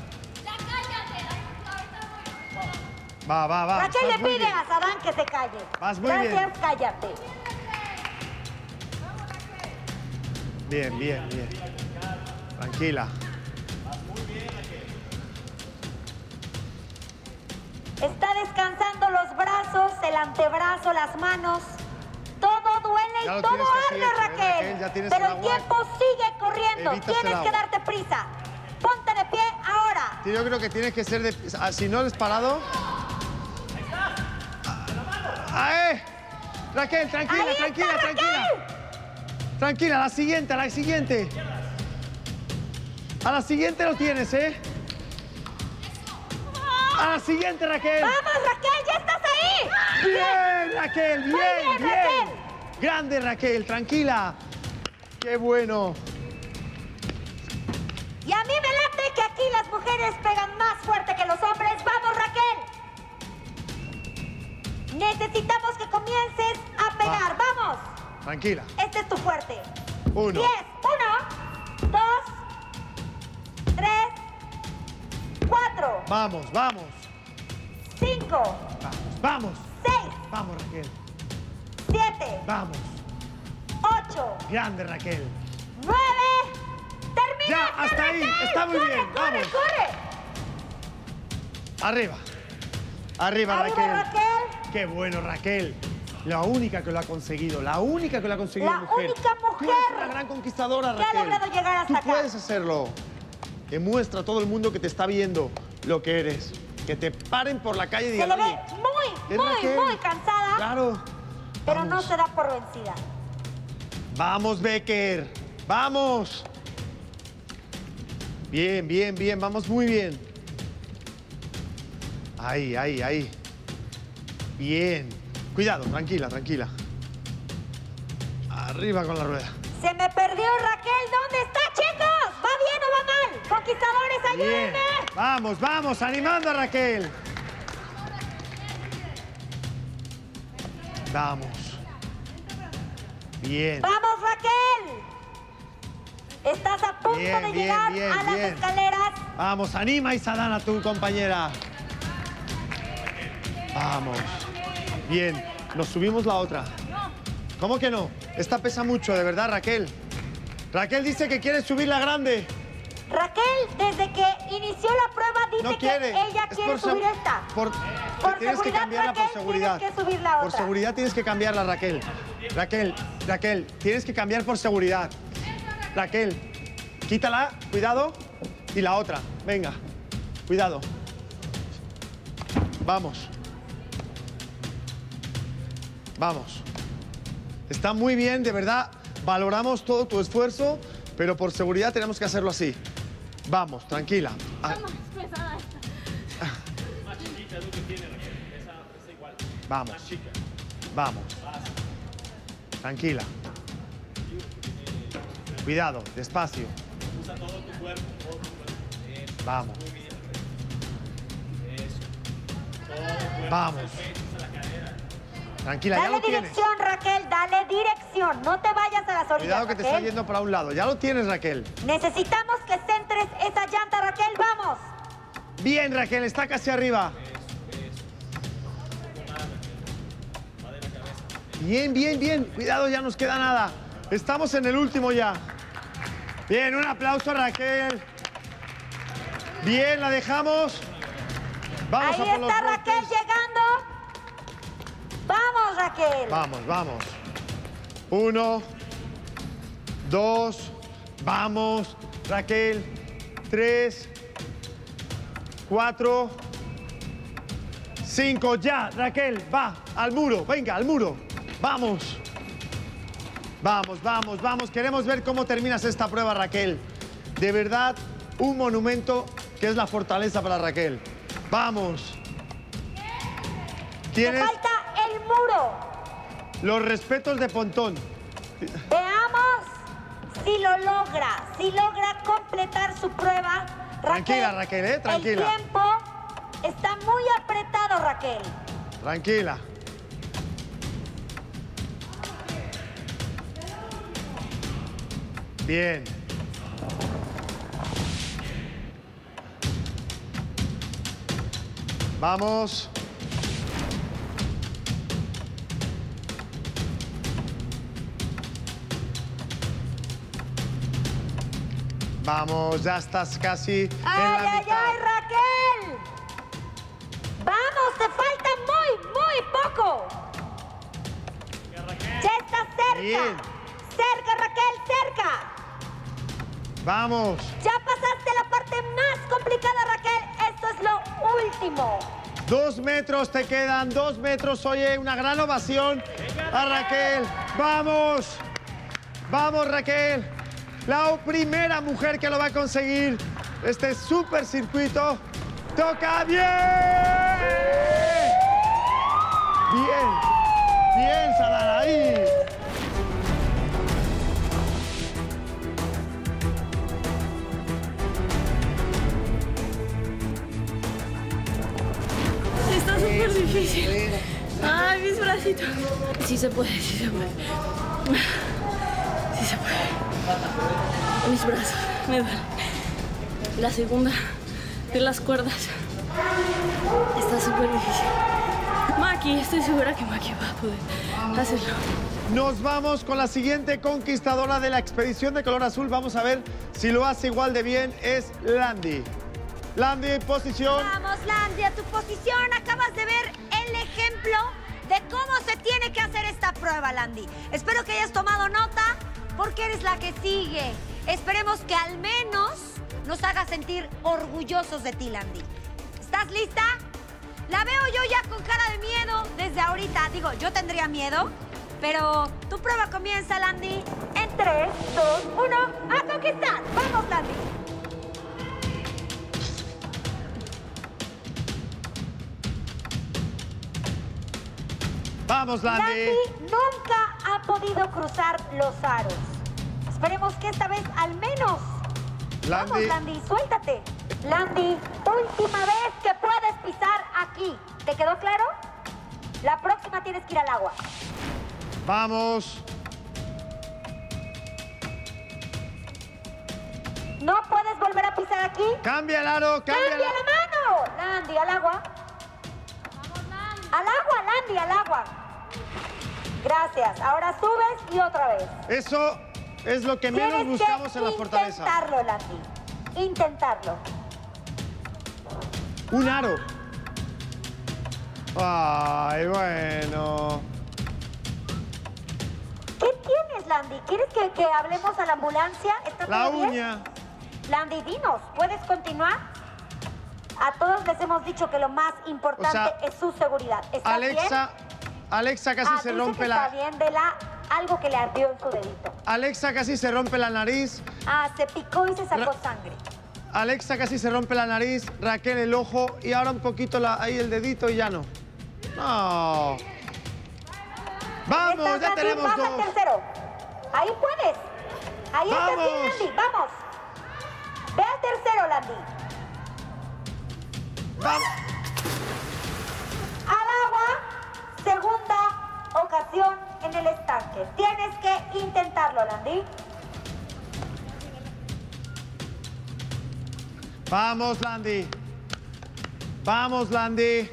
Va. Raquel le pide a Sadam que se calle. Vas muy bien. Gracias, cállate. Bien. Tranquila. Está descansando los brazos, el antebrazo, las manos. Todo duele y todo arde, Raquel. Pero el tiempo sigue corriendo. Tienes que darte prisa. Ponte de pie ahora. Sí, yo creo que tienes que ser de... Si no eres parado... Raquel, tranquila. Tranquila, a la siguiente. A la siguiente lo tienes, A la siguiente, Raquel. ¡Vamos, Raquel! ¡Ya estás ahí! ¡Bien, Raquel! ¡Bien! Raquel. Grande, Raquel, tranquila. ¡Qué bueno! Y a mí me late que aquí las mujeres pegan más fuerte que los hombres. ¡Vamos, Raquel! Necesitamos que comiences a pegar. ¡Vamos! Tranquila. Este es tu fuerte. 1. 10. 1, 2, 3, 4. Vamos. 5. Vamos. 6. Vamos, Raquel. 7. Vamos. 8. Grande, Raquel. 9. ¡Termina! Ya, hasta ahí. Está muy bien. Vamos. ¡Corre! Arriba, Raquel. Raquel. Qué bueno, Raquel. La única que lo ha conseguido. La única única mujer. mujer. Tú eres una gran conquistadora, Raquel. Que ha logrado llegar hasta acá. Tú puedes hacerlo. Demuestra a todo el mundo que te está viendo lo que eres. Que te paren por la calle y digan, Se le ve oye, muy cansada. Claro. Pero Vamos. no se da por vencida. Vamos, Becker. Vamos. Bien. Vamos muy bien. Ahí. Bien. Cuidado, tranquila. Arriba con la rueda. Se me perdió Raquel. ¿Dónde está, chicos? ¿Va bien o va mal? Conquistadores, ayúdenme. Bien. Vamos, animando a Raquel. Vamos. Bien. ¡Vamos, Raquel! Estás a punto de llegar a las escaleras. Vamos, anima y Sadam a tu compañera. Vamos. Bien, nos subimos la otra. ¿Cómo que no? Esta pesa mucho, de verdad, Raquel. Raquel dice que quiere subir la grande. Raquel, desde que inició la prueba, dice que ella quiere subir esta. Por tienes que cambiarla por seguridad. Tienes que subir la otra. Por seguridad tienes que cambiarla, Raquel. Raquel, tienes que cambiar por seguridad. Raquel, quítala, cuidado. Y la otra, venga, cuidado. Vamos. Está muy bien, de verdad. Valoramos todo tu esfuerzo, pero por seguridad tenemos que hacerlo así. Vamos, tranquila. Vamos. Tranquila. Cuidado, despacio. Usa todo tu cuerpo. Vamos. Vamos. Tranquila, ya lo tienes. Dale dirección, Raquel, dale dirección. No te vayas a las orillas, Cuidado que te está yendo para un lado. Ya lo tienes, Raquel. Necesitamos que centres esa llanta, Raquel. ¡Vamos! Bien, Raquel, está casi arriba. Bien. Cuidado, ya nos queda nada. Estamos en el último ya. Bien, un aplauso a Raquel. Bien, la dejamos. Vamos Ahí a por los está golpes. Raquel llegando. ¡Vamos, Raquel! Vamos. 1, 2, vamos, Raquel. 3, 4, 5, ya, Raquel, va, al muro, venga, al muro. Vamos. Queremos ver cómo terminas esta prueba, Raquel. De verdad, un monumento que es la fortaleza para Raquel. Vamos. Te falta el muro. Los respetos de Pontón. Veamos si lo logra completar su prueba. Tranquila, Raquel, tranquila. El tiempo está muy apretado, Raquel. Tranquila. Bien. Vamos. Vamos, ya estás casi en la mitad. ¡Ay, Raquel! ¡Vamos, te falta muy poco! ¡Ya estás cerca! Bien. ¡Cerca, Raquel, cerca! Vamos. Ya pasaste la parte más complicada, Raquel. Esto es lo último. 2 metros te quedan, 2 metros. Oye, una gran ovación a Raquel. ¡Vamos! ¡Vamos, Raquel! La primera mujer que lo va a conseguir. Este super circuito. ¡Toca bien! Bien. Bien, Sararaí. Está súper difícil. Ay, mis bracitos. Sí se puede, sí se puede. Sí se puede. Mis brazos me duelen. La segunda de las cuerdas está súper difícil. Maki, estoy segura que Maki va a poder hacerlo. Nos vamos con la siguiente conquistadora de la expedición de color azul. Vamos a ver si lo hace igual de bien. Es Landy. Landy, posición. Vamos, Landy, a tu posición. Acabas de ver el ejemplo de cómo se tiene que hacer esta prueba, Landy. Espero que hayas tomado nota porque eres la que sigue. Esperemos que al menos nos haga sentir orgullosos de ti, Landy. ¿Estás lista? La veo yo ya con cara de miedo desde ahorita. Digo, yo tendría miedo, pero tu prueba comienza, Landy, en 3, 2, 1, ¡a conquistar! ¡Vamos, Landy! Vamos, Landy. Landy nunca ha podido cruzar los aros. Esperemos que esta vez al menos. Landy. Vamos, Landy, suéltate. Landy, última vez que puedes pisar aquí. ¿Te quedó claro? La próxima tienes que ir al agua. Vamos. ¿No puedes volver a pisar aquí? Cambia el aro, ¡Cambia la mano! Landy, al agua. Al agua, Landy, al agua. Gracias. Ahora subes y otra vez. Eso es lo que menos buscamos en la fortaleza. Intentarlo, Landy. Intentarlo. Un aro. Ay, bueno. ¿Qué tienes, Landy? ¿Quieres que hablemos a la ambulancia? ¿Está La todo bien? uña. Landy, dinos, ¿puedes continuar? A todos les hemos dicho que lo más importante es su seguridad. ¿Estás bien? Alexa casi se dice rompe que la... está bien de algo que le ardió en su dedito. Alexa casi se rompe la nariz. Se picó y se sacó sangre. Alexa casi se rompe la nariz. Raquel el ojo y ahora un poquito ahí el dedito y ya no. No. Vamos, ya tenemos vas 2. al tercero. Ahí puedes. Ahí estás bien, Landy. Vamos. Ve al tercero, Landy. Vamos. Al agua, segunda ocasión en el estanque. Tienes que intentarlo, Landy. Vamos, Landy. Vamos, Landy.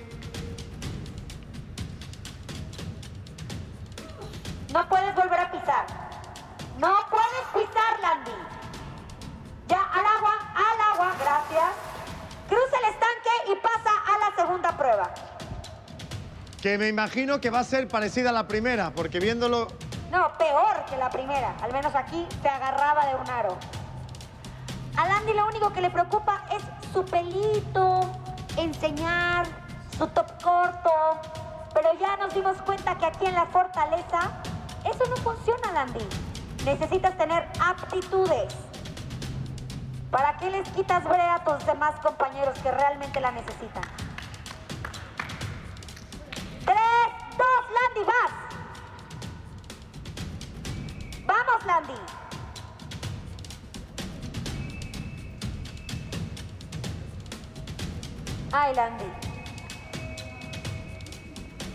No puedes volver a pisar. No puedes pisar, Landy. Ya, al agua, gracias. Cruza el estanque y pasa a la segunda prueba. Que me imagino que va a ser parecida a la primera, porque viéndolo... No, peor que la primera. Al menos aquí se agarraba de un aro. A Landy lo único que le preocupa es su pelito, enseñar, su top corto. Pero ya nos dimos cuenta que aquí en la fortaleza eso no funciona, Landy. Necesitas tener aptitudes. ¿Para qué les quitas brea a tus demás compañeros que realmente la necesitan? 3, 2, Landy, vas. Vamos, Landy. Ay, Landy.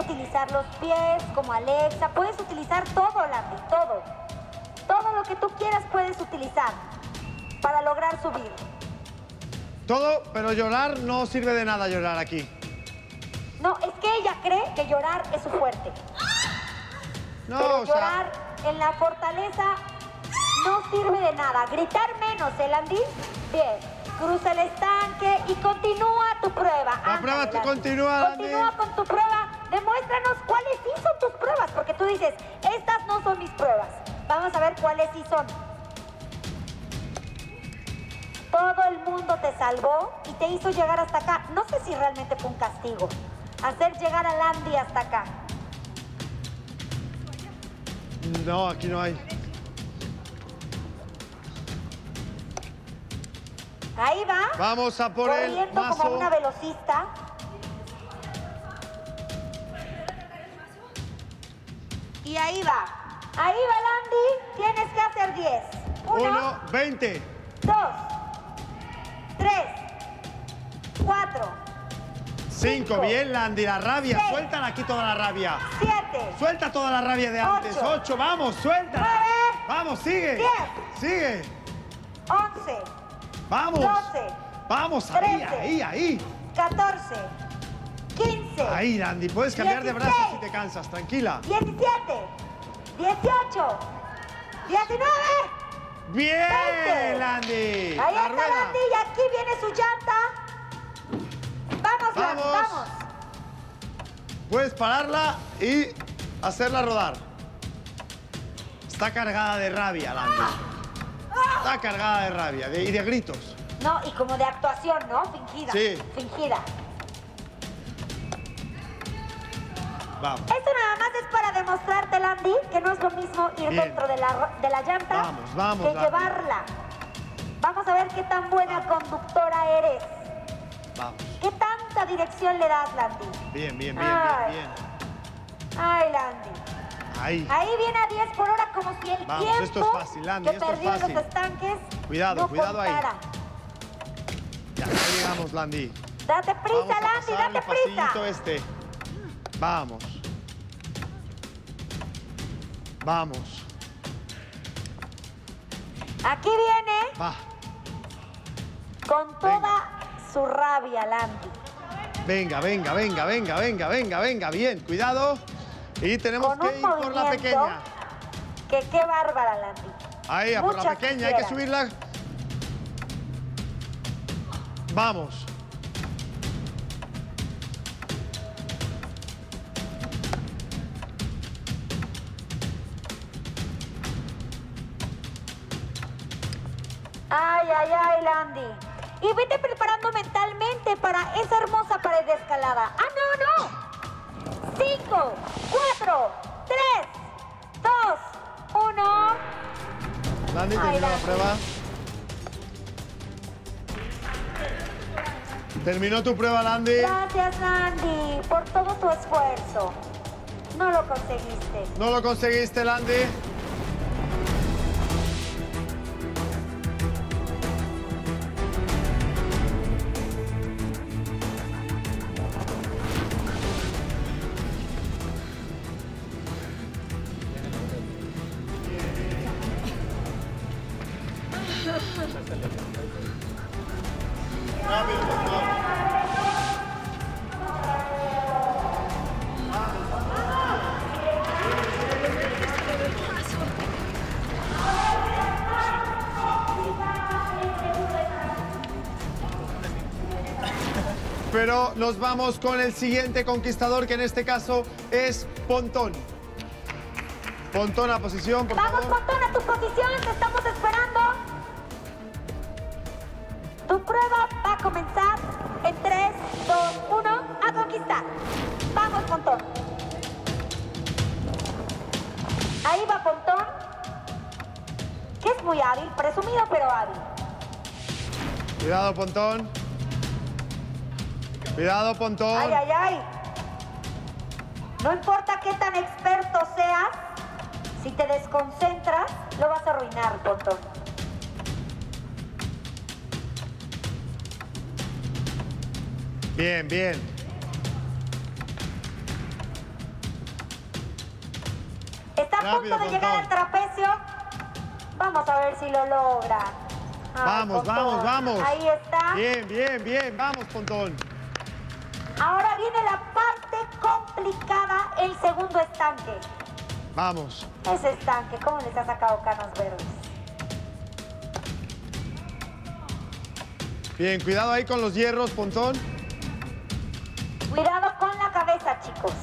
utilizar los pies como Alexa, puedes utilizar todo, Landy, todo. Todo lo que tú quieras puedes utilizar para lograr subir. Todo, pero llorar no sirve de nada llorar aquí. No, es que ella cree que llorar es su fuerte. No, pero o sea, llorar en la fortaleza no sirve de nada. Gritar menos, ¿eh, Landy? Bien. Cruza el estanque y continúa tu prueba. La prueba Landy. continúa, Landy. Continúa con tu prueba. Demuéstranos cuáles sí son tus pruebas, porque tú dices, estas no son mis pruebas. Vamos a ver cuáles sí son. Todo el mundo te salvó y te hizo llegar hasta acá. No sé si realmente fue un castigo. Hacer llegar a Landy hasta acá. No, aquí no hay. Ahí va. Vamos a por el corriendo mazo. como una velocista. Y ahí va. Ahí va, Landy. Tienes que hacer 10. 1, 20. 2, 3, 4, 5. Bien, Landy, la rabia. 6, Suéltala aquí toda la rabia. 7. Suelta toda la rabia de antes. 8. Vamos, suelta. 9. Vamos, sigue. 10. Sigue. 11. Vamos. 12. Vamos, ahí, 13, ahí, ahí. 14. 15. Ahí, Landy. Puedes cambiar de 16, brazos si te cansas. Tranquila. 17. 18. 19. Bien, 20. Landy. Ahí La está rueda. Landy y aquí viene su llanta. Vamos, Landy, Vamos. vamos. Puedes pararla y hacerla rodar. Está cargada de rabia, Landy. Está cargada de rabia y de gritos. No, y como de actuación, ¿no? Fingida. Sí. Fingida. Vamos. Esto nada más es para demostrarte, Landy, que no es lo mismo ir Bien. dentro de la llanta Vamos, que Landy. llevarla. Vamos a ver qué tan buena conductora eres. Vamos. ¿Qué tanta dirección le das, Landy? Bien, bien, bien, Ay. bien, Ay, Landy. bien. Ahí. Ahí viene a 10 por hora como si el Vamos, tiempo esto es fácil, Landy, que esto es perdió en fácil. los estanques Cuidado, no cuidado ahí. contara. Ya llegamos, Landy. Date prisa, Vamos a Landy, pasar date el prisa. pasillito este. Vamos. Vamos. Aquí viene Va. con toda su rabia, Landy. Venga, venga, venga, venga, venga, venga, venga. Bien, cuidado. Y tenemos Con que un ir por la movimiento pequeña. que qué bárbara, Landy. Ahí, a por la Muchas pequeña. Hay que quisieran. subirla. Vamos. Ay, ay, ay, Landy. Y vete preparando mentalmente para esa hermosa pared de escalada. ¡Ah, no, no! 5, 4, 3, 2, 1. Landy, Ay, termina la Landy. prueba. Terminó tu prueba, Landy. Gracias, Landy, por todo tu esfuerzo. No lo conseguiste. No lo conseguiste, Landy. Pero nos vamos con el siguiente conquistador, que en este caso es Pontón. Pontón a posición, por Vamos, favor. Pontón, a tu posición, te estamos esperando. Tu prueba va a comenzar en 3, 2, 1, a conquistar. Vamos, Pontón. Ahí va Pontón, que es muy hábil, presumido pero hábil. Cuidado, Pontón. Cuidado, Pontón. Ay, ay, ay. No importa qué tan experto seas, si te desconcentras, lo vas a arruinar, Pontón. Bien, bien. a punto de llegar al trapecio. Vamos a ver si lo logra. Vamos, vamos, vamos. Ahí está. Bien, bien, bien. Vamos, Pontón. Ahora viene la parte complicada, el segundo estanque. Vamos. Ese estanque, ¿cómo les ha sacado canas verdes? Bien, cuidado ahí con los hierros, Pontón. Cuidado con la cabeza, chicos.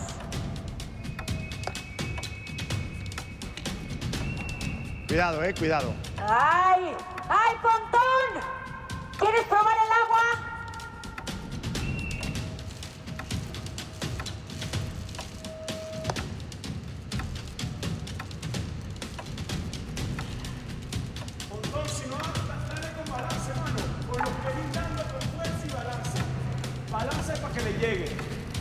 Cuidado, cuidado. ¡Ay! ¡Ay, Pontón! ¿Quieres probar el agua? Pontón, si no, dale con balance, mano. Con los pies dando con fuerza y balance. Balance para que le llegue.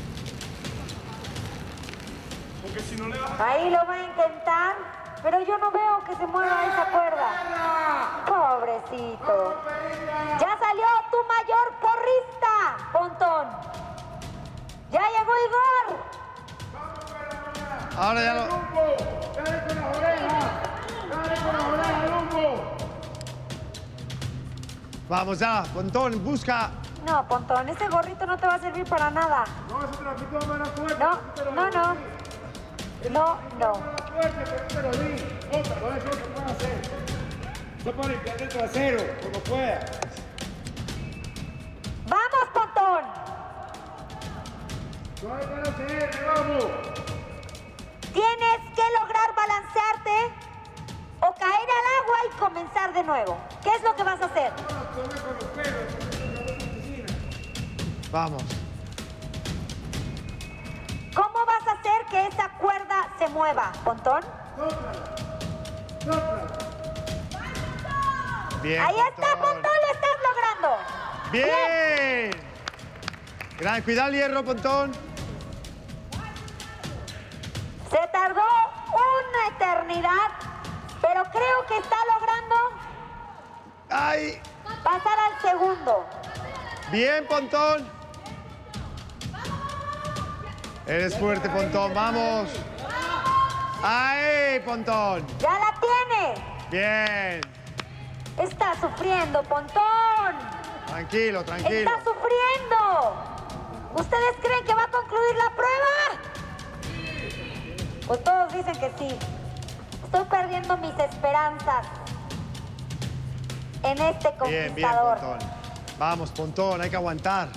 Porque si no le vas a... Ahí lo va a intentar. Pero yo no veo que se mueva esa cuerda. Pobrecito. Ya salió tu mayor porrista, Pontón. Ya llegó Igor. Ahora ya lo... ¡Dale con las orejas! ¡Dale con las orejas, Lumbo! Vamos ya, Pontón, busca. No, Pontón, ese gorrito no te va a servir para nada. No, eso te lo quito de mala suerte. No. Fuerte, pero te lo di. Otra, con eso se puede hacer. Eso para limpiar el trasero, como pueda. ¡Vamos, Pontón! No hay que hacer, vamos. Tienes que lograr balancearte o caer al agua y comenzar de nuevo. ¿Qué es lo que vas a hacer? Vamos. ¿Cómo vas a hacer que esa cuerda se mueva, Pontón? Bien, Ahí está, Pontón, lo estás logrando. Bien. Gran, cuidado el hierro, Pontón. Se tardó una eternidad, pero creo que está logrando ¡Ay! pasar al segundo. Bien, Pontón. Eres fuerte, Pontón, vamos. ¡Ay, Pontón! ¡Ya la tiene! Bien. Está sufriendo, Pontón. Tranquilo, tranquilo. ¡Está sufriendo! ¿Ustedes creen que va a concluir la prueba? Pues todos dicen que sí. Estoy perdiendo mis esperanzas en este Bien, bien, conquistador. Pontón. Vamos, Pontón, hay que aguantar.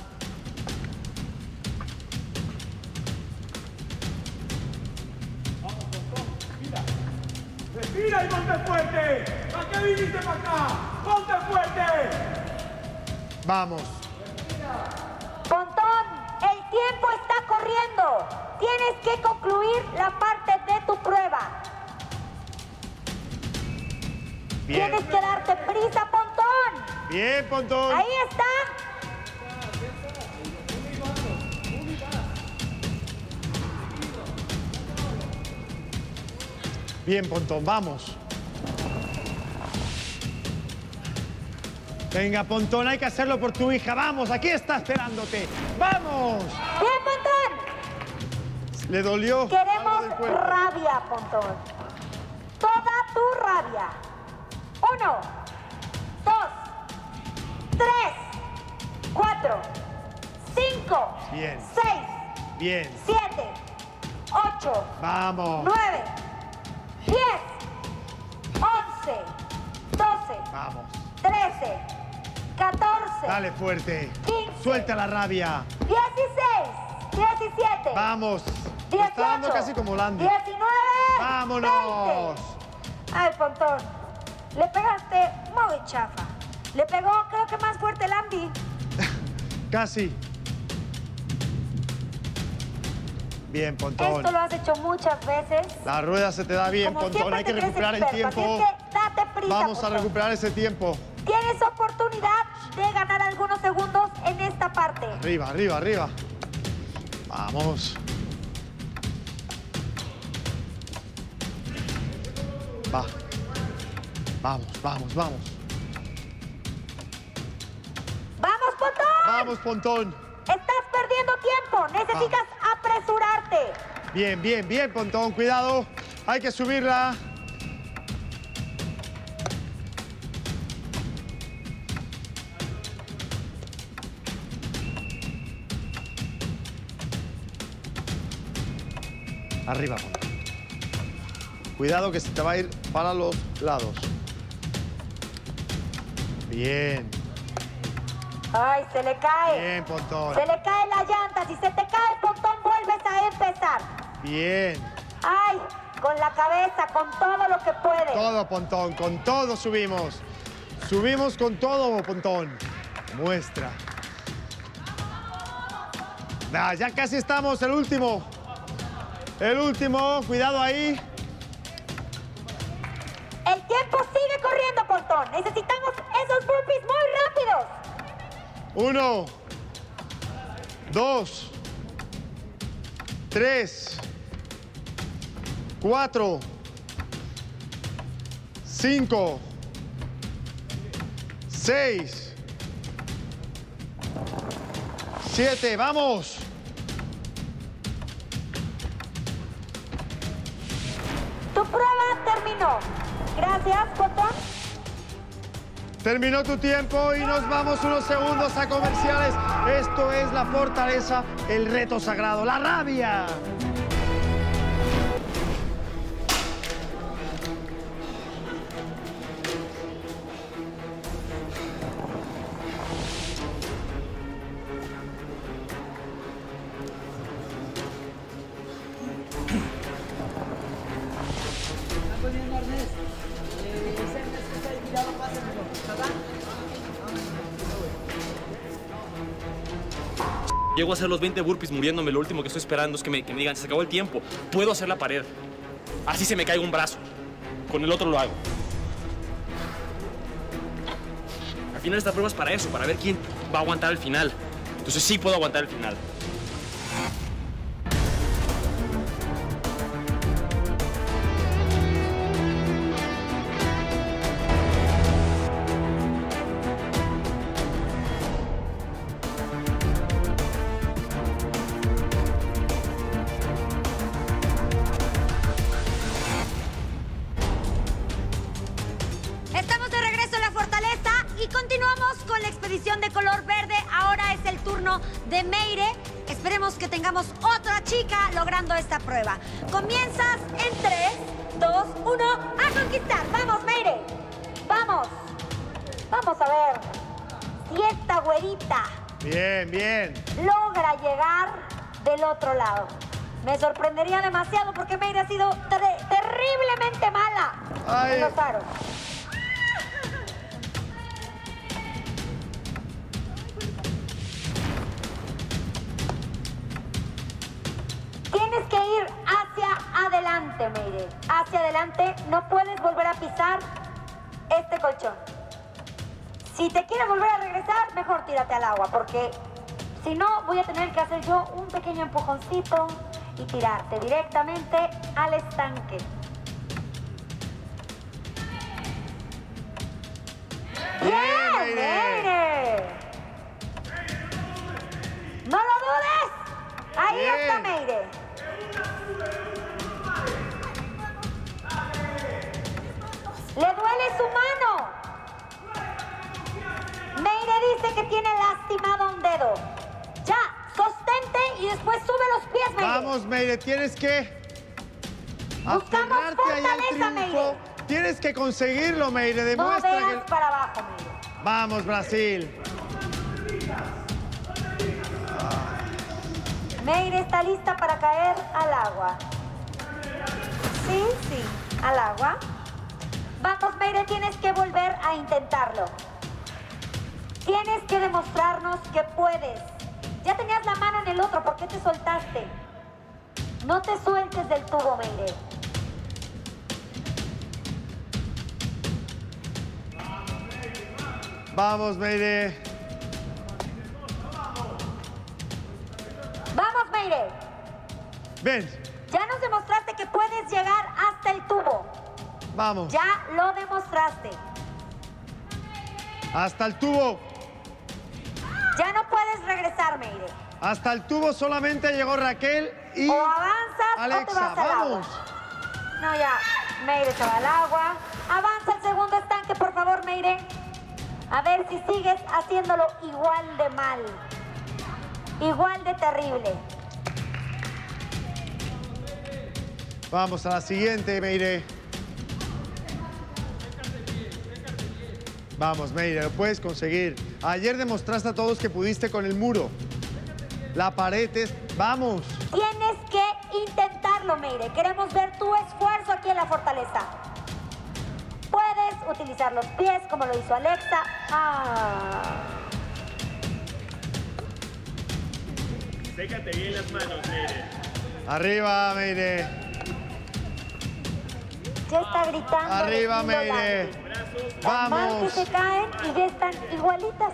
Respira y ponte fuerte. ¿Para qué viniste para acá? ¡Ponte fuerte! Vamos. Pontón, el tiempo está corriendo. Tienes que concluir la parte de tu prueba. Bien. Tienes que darte prisa, Pontón. Bien, Pontón. Ahí está. Bien, Pontón, vamos. Venga, Pontón, hay que hacerlo por tu hija. Vamos, aquí está esperándote. ¡Vamos! Bien, Pontón. ¿Le dolió? Queremos algo del cuerpo? rabia, Pontón. Toda tu rabia. 1, 2, 3, 4, 5, Bien. 6, Bien. 7, 8, Vamos. 9, 10, 11, 12, Vamos. 13, 14, Dale fuerte. 15. Suelta la rabia. 16, 17. Vamos. Me 18, está dando casi como Landy. 19. ¡Vámonos! 20. Ay, Pontón. Le pegaste muy chafa. Le pegó, creo que más fuerte el Andy. Casi. Bien, Pontón. Esto lo has hecho muchas veces. La rueda se te da bien, Como Pontón. siempre Hay que te crees recuperar el experto, tiempo. así es que date prisa, Vamos a Pontón. recuperar ese tiempo. Tienes oportunidad de ganar algunos segundos en esta parte. Arriba, arriba, arriba. Vamos. Va. Vamos, vamos, vamos. ¡Vamos, Pontón! Vamos, Pontón. Estás perdiendo tiempo. Necesitas apresurarte. Bien, bien, bien, Pontón. Cuidado. Hay que subirla. Arriba, Pontón. Cuidado que se te va a ir para los lados. Bien. Ay, se le cae. Bien, Pontón. Se le cae la llanta. Si se te cae el Pontón, vuelves a empezar. Bien. Ay, con la cabeza, con todo lo que puedes. Todo, Pontón. Con todo subimos. Subimos con todo, Pontón. Muestra. Nah, ya casi estamos. El último. El último. Cuidado ahí. El tiempo sigue corriendo, Pontón. Necesitamos esos burpees muy rápidos. 1, 2, 3, 4, 5, 6, 7. ¡Vamos! Tu prueba terminó. Gracias, Pontón. Terminó tu tiempo y nos vamos unos segundos a comerciales. Esto es La Fortaleza, el reto sagrado, la rabia. Llego a hacer los 20 burpees muriéndome. Lo último que estoy esperando es que me digan, se acabó el tiempo. Puedo hacer la pared. Así se me caiga un brazo. Con el otro lo hago. Al final esta prueba es para eso, para ver quién va a aguantar el final. Entonces sí puedo aguantar el final. Estamos de regreso en La Fortaleza y continuamos con la expedición de color verde. Ahora es el turno de Meire. Esperemos que tengamos otra chica logrando esta prueba. Comienzas en 3, 2, 1, a conquistar. ¡Vamos, Meire! ¡Vamos! Vamos a ver si esta güerita Bien, bien. logra llegar del otro lado. Me sorprendería demasiado porque Meire ha sido terriblemente mala en los aros. Tienes que ir hacia adelante, Meire. Hacia adelante, no puedes volver a pisar este colchón. Si te quieres volver a regresar, mejor tírate al agua, porque si no, voy a tener que hacer yo un pequeño empujoncito y tirarte directamente al estanque. ¡Bien, Meire! ¡No lo dudes! ¡Ahí está Meire! ¡Le duele su mano! Meire dice que tiene lastimado un dedo. Ya, sostente y después sube los pies, Meire. Vamos, Meire, tienes que aferrarte ahí al triunfo. Meire. Tienes que conseguirlo, Meire. No Demuestra veas que... para abajo, Meire. Vamos, Brasil. Meire está lista para caer al agua. Sí, sí, al agua. Vamos, Meire, tienes que volver a intentarlo. Tienes que demostrarnos que puedes. Ya tenías la mano en el otro, ¿por qué te soltaste? No te sueltes del tubo, Meire. Vamos, Meire. Vamos, Meire. Ven. Ya nos demostraste que puedes llegar hasta el tubo. Vamos. Ya lo demostraste. Hasta el tubo. Ya no puedes regresar, Meire. Hasta el tubo solamente llegó Raquel y o avanzas Alexa. o te vas al Vamos. agua. No, ya. Meire se va al agua. Avanza el segundo estanque, por favor, Meire. A ver si sigues haciéndolo igual de mal. Igual de terrible. Vamos a la siguiente, Meire. Vamos, Meire, lo puedes conseguir. Ayer demostraste a todos que pudiste con el muro. La pared es... ¡Vamos! Tienes que intentarlo, Meire. Queremos ver tu esfuerzo aquí en la fortaleza. Puedes utilizar los pies como lo hizo Alexa. Sécate bien las manos, Meire. Arriba, Meire. Ya está gritando. Arriba, Meire. Tan mal que Vamos. se caen y ya están igualitas.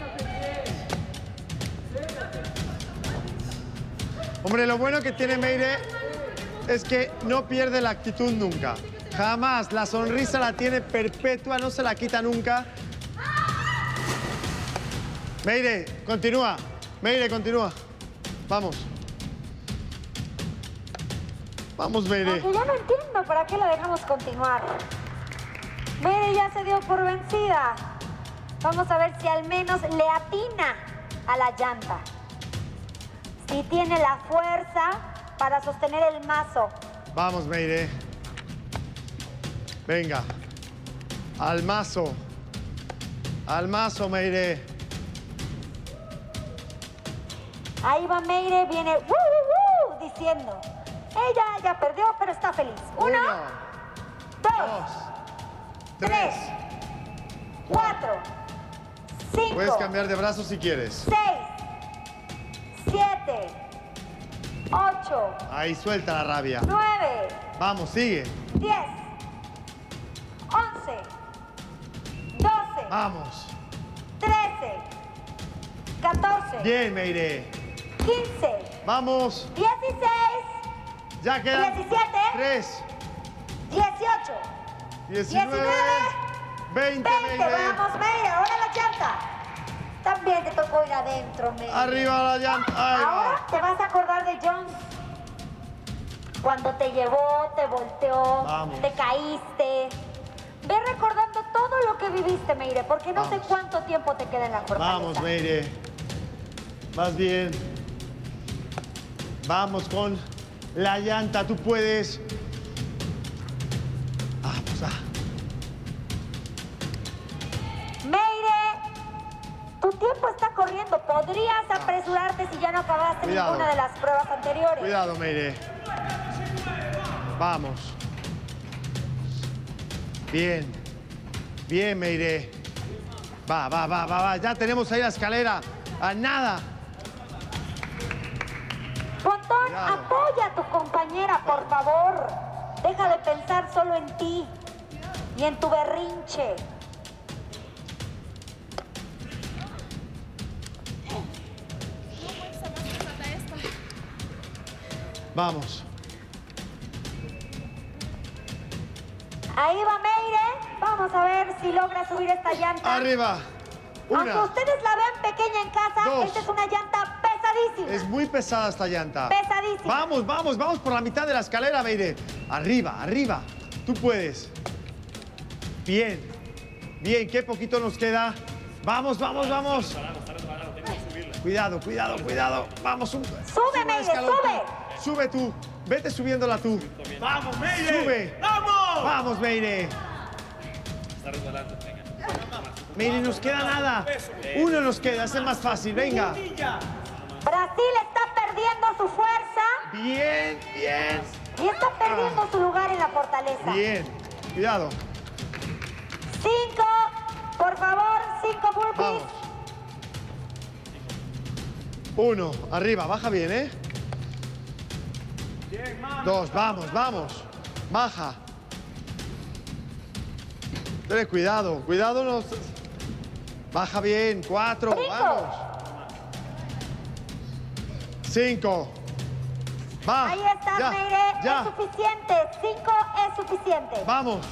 Hombre, lo bueno que tiene Meire es que no pierde la actitud nunca. Jamás. La sonrisa la tiene perpetua, no se la quita nunca. Meire, continúa. Meire, continúa. Vamos. Vamos, Meire. Aunque ya no entiendo para qué la dejamos continuar. Meire ya se dio por vencida. Vamos a ver si al menos le atina a la llanta. Si tiene la fuerza para sostener el mazo. Vamos, Meire. Venga. Al mazo. Al mazo, Meire. Ahí va Meire, viene diciendo. Ella ya perdió, pero está feliz. 1, 2, 3, 4, 5. Puedes cambiar de brazo si quieres. 6, 7, 8. Ahí, suelta la rabia. 9. Vamos, sigue. 10, 11, 12. Vamos. 13, 14. Bien, Meire. 15. Vamos. 16. Ya quedan 17. 3. 18. 19. 20, Meire. Vamos, Meire. Ahora la llanta. También te tocó ir adentro, Meire. Arriba la llanta. Ahí Ahora va. te vas a acordar de Jones. Cuando te llevó, te volteó, Vamos. te caíste. Ve recordando todo lo que viviste, Meire, porque no sé cuánto tiempo te queda en la fortaleza. Vamos, Meire. Vas bien. Vamos con la llanta. Tú puedes. Vamos, Meire, tu tiempo está corriendo. Podrías apresurarte si ya no acabaste Cuidado. ninguna de las pruebas anteriores. Cuidado, Meire. Vamos. Bien. Bien, Meire. Va. Ya tenemos ahí la escalera. A nada. Pontón, Cuidado. apoya a tu compañera, por favor. Deja de pensar solo en ti y en tu berrinche. Vamos. Ahí va Meire. Vamos a ver si logra subir esta llanta. Arriba. Aunque Una. ustedes la vean pequeña en casa, Dos. esta es una llanta pesadísima. Es muy pesada esta llanta. Pesadísima. Vamos por la mitad de la escalera, Meire. Arriba. Tú puedes. Bien. Qué poquito nos queda. Vamos. Cuidado. Vamos. Sube, Meire, sube. Sube tú. Vete subiéndola tú. ¡Vamos, Meire! Sube. ¡Vamos! Vamos, Meire. Está resbalando, venga. Meire, nos queda nada. Uno nos queda, es el más fácil. Venga. Brasil está perdiendo su fuerza Bien. y está perdiendo su lugar en la fortaleza. Bien. Cuidado. 5, por favor, 5 burpees. Vamos. 1, arriba, baja bien, ¿eh? 2, vamos. Baja. Ten cuidado, nos... Baja bien, 4, vamos. 5. Va. Ahí está, Meire. Es suficiente. 5 es suficiente. Vamos.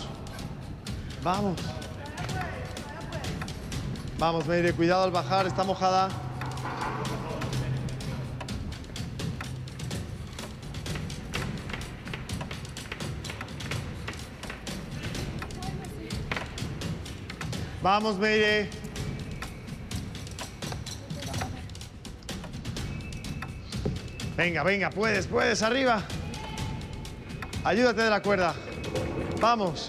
Vamos, Meire, cuidado al bajar, está mojada. Vamos, Meire. Venga, venga, puedes, arriba. Ayúdate de la cuerda. Vamos.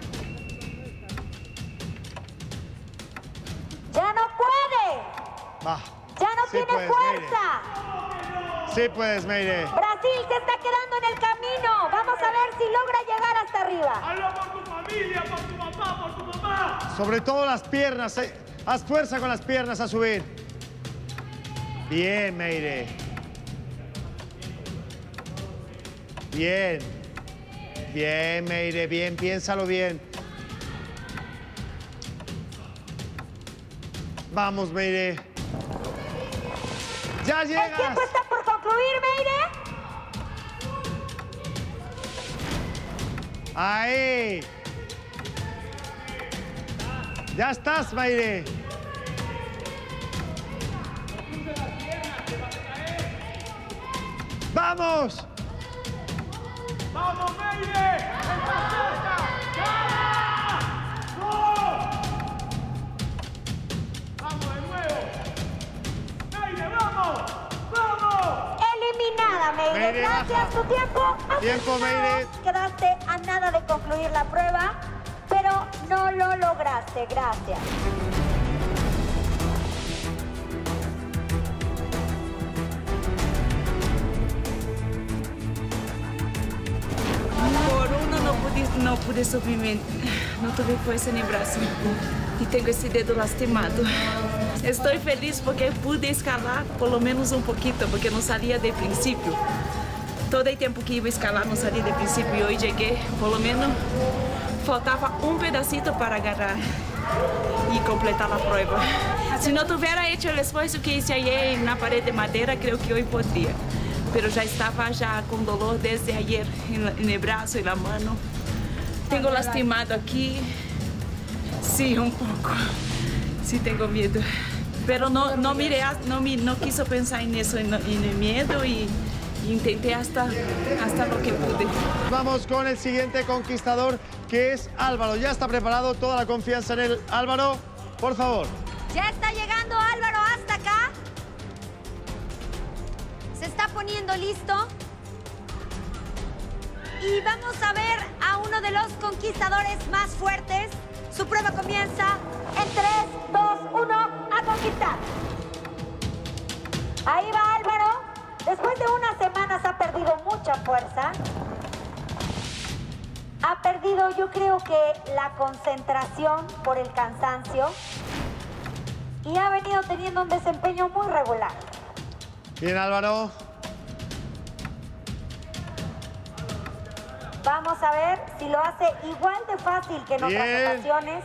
¡Ya no puede! Va. ¡Ya no tiene puedes, fuerza! Meire. Sí puedes, Meire. Brasil se está quedando en el camino. Vamos a ver si logra llegar hasta arriba. Hazlo por tu familia, por tu papá, por tu mamá. Sobre todo las piernas. Haz fuerza con las piernas a subir. Bien, Meire. Bien. Bien, Meire, bien. Piénsalo bien. Vamos, Meire. ¡Ya llegas! El tiempo está por concluir, Meire. ¡Ahí! ¡Ya estás, Meire! ¡Vamos! ¡Vamos, Meire! ¡Está cerca! ¡Gana! ¡No! ¡Vamos de nuevo! ¡Meire, vamos! ¡Vamos! Eliminada, Meire. Meire, Gracias, baja. tu tiempo. ha Tiempo, terminado. Meire. Quedaste a nada de concluir la prueba, pero no lo lograste. Gracias. Por uno no pude subirme, no tuve fuerza en el brazo y tengo ese dedo lastimado. Estoy feliz porque pude escalar por lo menos un poquito, porque no salía de principio. Todo el tiempo que iba a escalar no salía de principio y hoy llegué, por lo menos faltaba un pedacito para agarrar y completar la prueba. Si no tuviera hecho el esfuerzo que hice ayer en una pared de madera, creo que hoy podría. Pero ya estaba con dolor desde ayer en el brazo y la mano. Tengo lastimado aquí. Sí, un poco. Sí, tengo miedo. Pero no quiso pensar en eso, en el miedo y intenté hasta lo que pude. Vamos con el siguiente conquistador, que es Álvaro. Ya está preparado, toda la confianza en él. Álvaro, por favor. Ya está llegando Álvaro hasta acá. Se está poniendo listo. Y vamos a ver a uno de los conquistadores más fuertes. Su prueba comienza en 3, 2, 1, a conquistar. Ahí va Álvaro. Después de unas semanas ha perdido mucha fuerza. Ha perdido, yo creo que la concentración por el cansancio. Y ha venido teniendo un desempeño muy regular. Bien, Álvaro. Vamos a ver si lo hace igual de fácil que en otras ocasiones.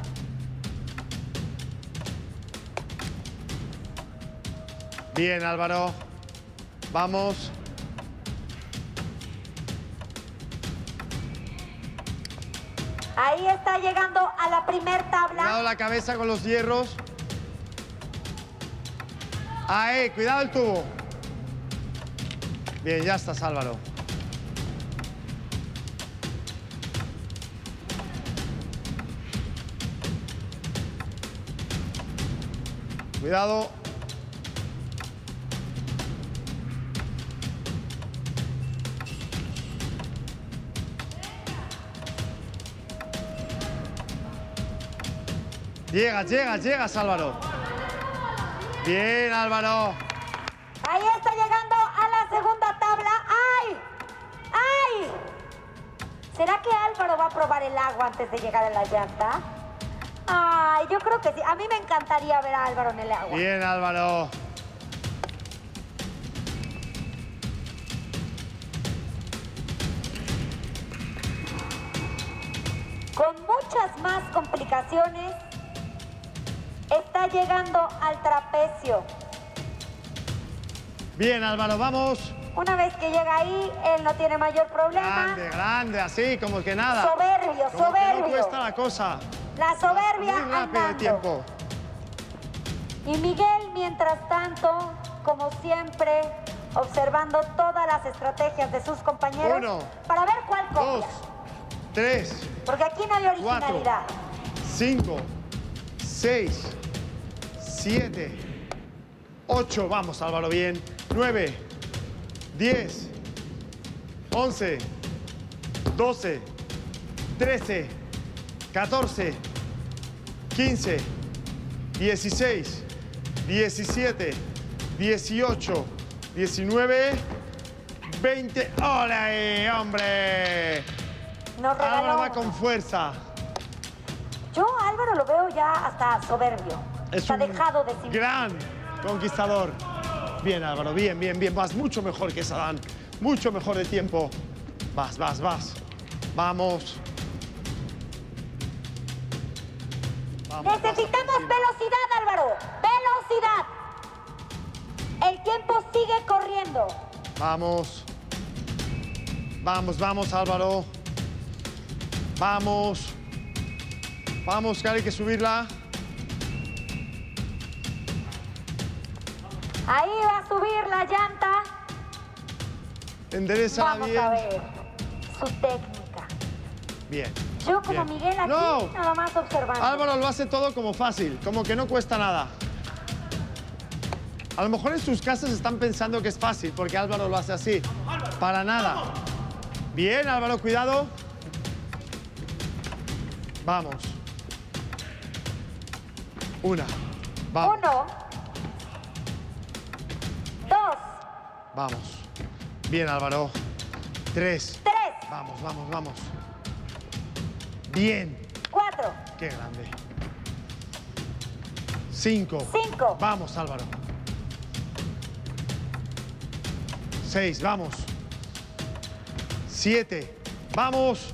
Bien, Álvaro. Vamos. Ahí está llegando a la primer tabla. Cuidado la cabeza con los hierros. Ahí, cuidado el tubo. Bien, ya estás, Álvaro. Cuidado. Llegas, Álvaro. Bien, Álvaro. Ahí está llegando a la segunda tabla. ¡Ay! ¡Ay! ¿Será que Álvaro va a probar el agua antes de llegar a la llanta? Ay, yo creo que sí. A mí me encantaría ver a Álvaro en el agua. Bien, Álvaro. Con muchas más complicaciones, está llegando al trapecio. Bien, Álvaro, vamos. Una vez que llega ahí, él no tiene mayor problema. Grande, así, como que nada. Soberbio, Como soberbio. que no cuesta la cosa. La soberbia Muy rápido el andando. tiempo. Y Miguel, mientras tanto, como siempre, observando todas las estrategias de sus compañeros 1, para ver cuál copia. 2, 3, Porque aquí no hay originalidad. 5, 6, 7, 8. Vamos, Álvaro, bien. 9, 10, 11, 12, 13, 14, 15, 16, 17, 18, 19, 20. ¡Hola, hombre! Álvaro va con fuerza. Yo a Álvaro lo veo ya hasta soberbio. Es un dejado de sí. Gran conquistador. Bien, Álvaro, bien, bien, bien. Vas mucho mejor que Sadán. Mucho mejor de tiempo. Vas, vas, vas. Vamos. Vamos. Necesitamos velocidad, Álvaro. Velocidad. El tiempo sigue corriendo. Vamos. Vamos, vamos, Álvaro. Vamos. Vamos, que hay que subirla. Ahí va a subir la llanta. Endereza bien. Vamos a ver su técnica. Bien. Yo como bien. Miguel aquí, no. nada más observando. Álvaro lo hace todo como fácil, como que no cuesta nada. A lo mejor en sus casas están pensando que es fácil, porque Álvaro lo hace así. Para nada. Bien, Álvaro, cuidado. Vamos. Una. Vamos. 1, 2. Vamos. Bien, Álvaro. 3. 3. Vamos, vamos, vamos. Bien. 4. Qué grande. 5. 5. Vamos, Álvaro. 6, vamos. 7, vamos.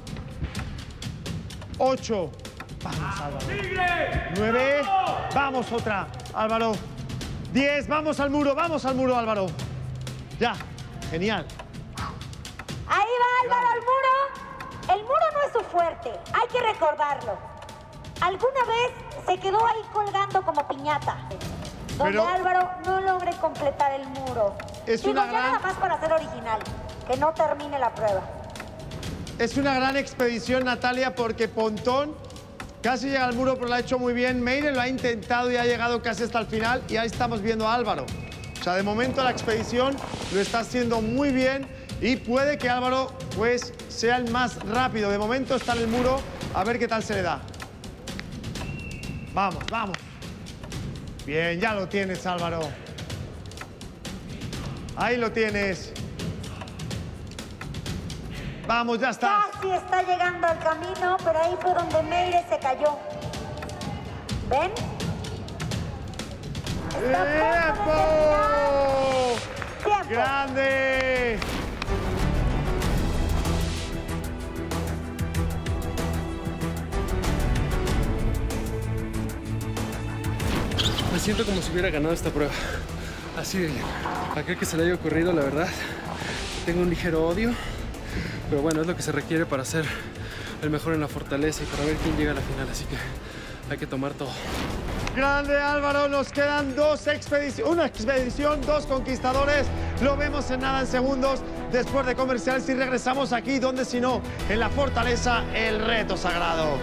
8, vamos, Álvaro. 9, vamos, otra, Álvaro. 10, vamos al muro, Álvaro. Ya, genial. Ahí va Álvaro al muro. El muro no es su fuerte, hay que recordarlo. Alguna vez se quedó ahí colgando como piñata, donde Álvaro no logre completar el muro. Es una gran... nada más para ser original, que no termine la prueba. Es una gran expedición, Natalia, porque Pontón casi llega al muro, pero lo ha hecho muy bien. Meire lo ha intentado y ha llegado casi hasta el final, y ahí estamos viendo a Álvaro. O sea, de momento la expedición lo está haciendo muy bien y puede que Álvaro, pues, sea el más rápido. De momento está en el muro, a ver qué tal se le da. Vamos, vamos. Bien, ya lo tienes, Álvaro. Ahí lo tienes. Vamos, ya está. Casi está llegando al camino, pero ahí fue donde Meire se cayó. ¿Ven? ¡Tiempo! ¡Tiempo! ¡Grande! Me siento como si hubiera ganado esta prueba. Así de bien. A aquel que se le haya ocurrido, la verdad, tengo un ligero odio. Pero bueno, es lo que se requiere para ser el mejor en la fortaleza y para ver quién llega a la final. Así que hay que tomar todo. Grande, Álvaro. Nos quedan una expedición, 2 conquistadores. Lo vemos en nada, en segundos, después de comerciales. Y regresamos aquí, donde si no, en la fortaleza, el reto sagrado.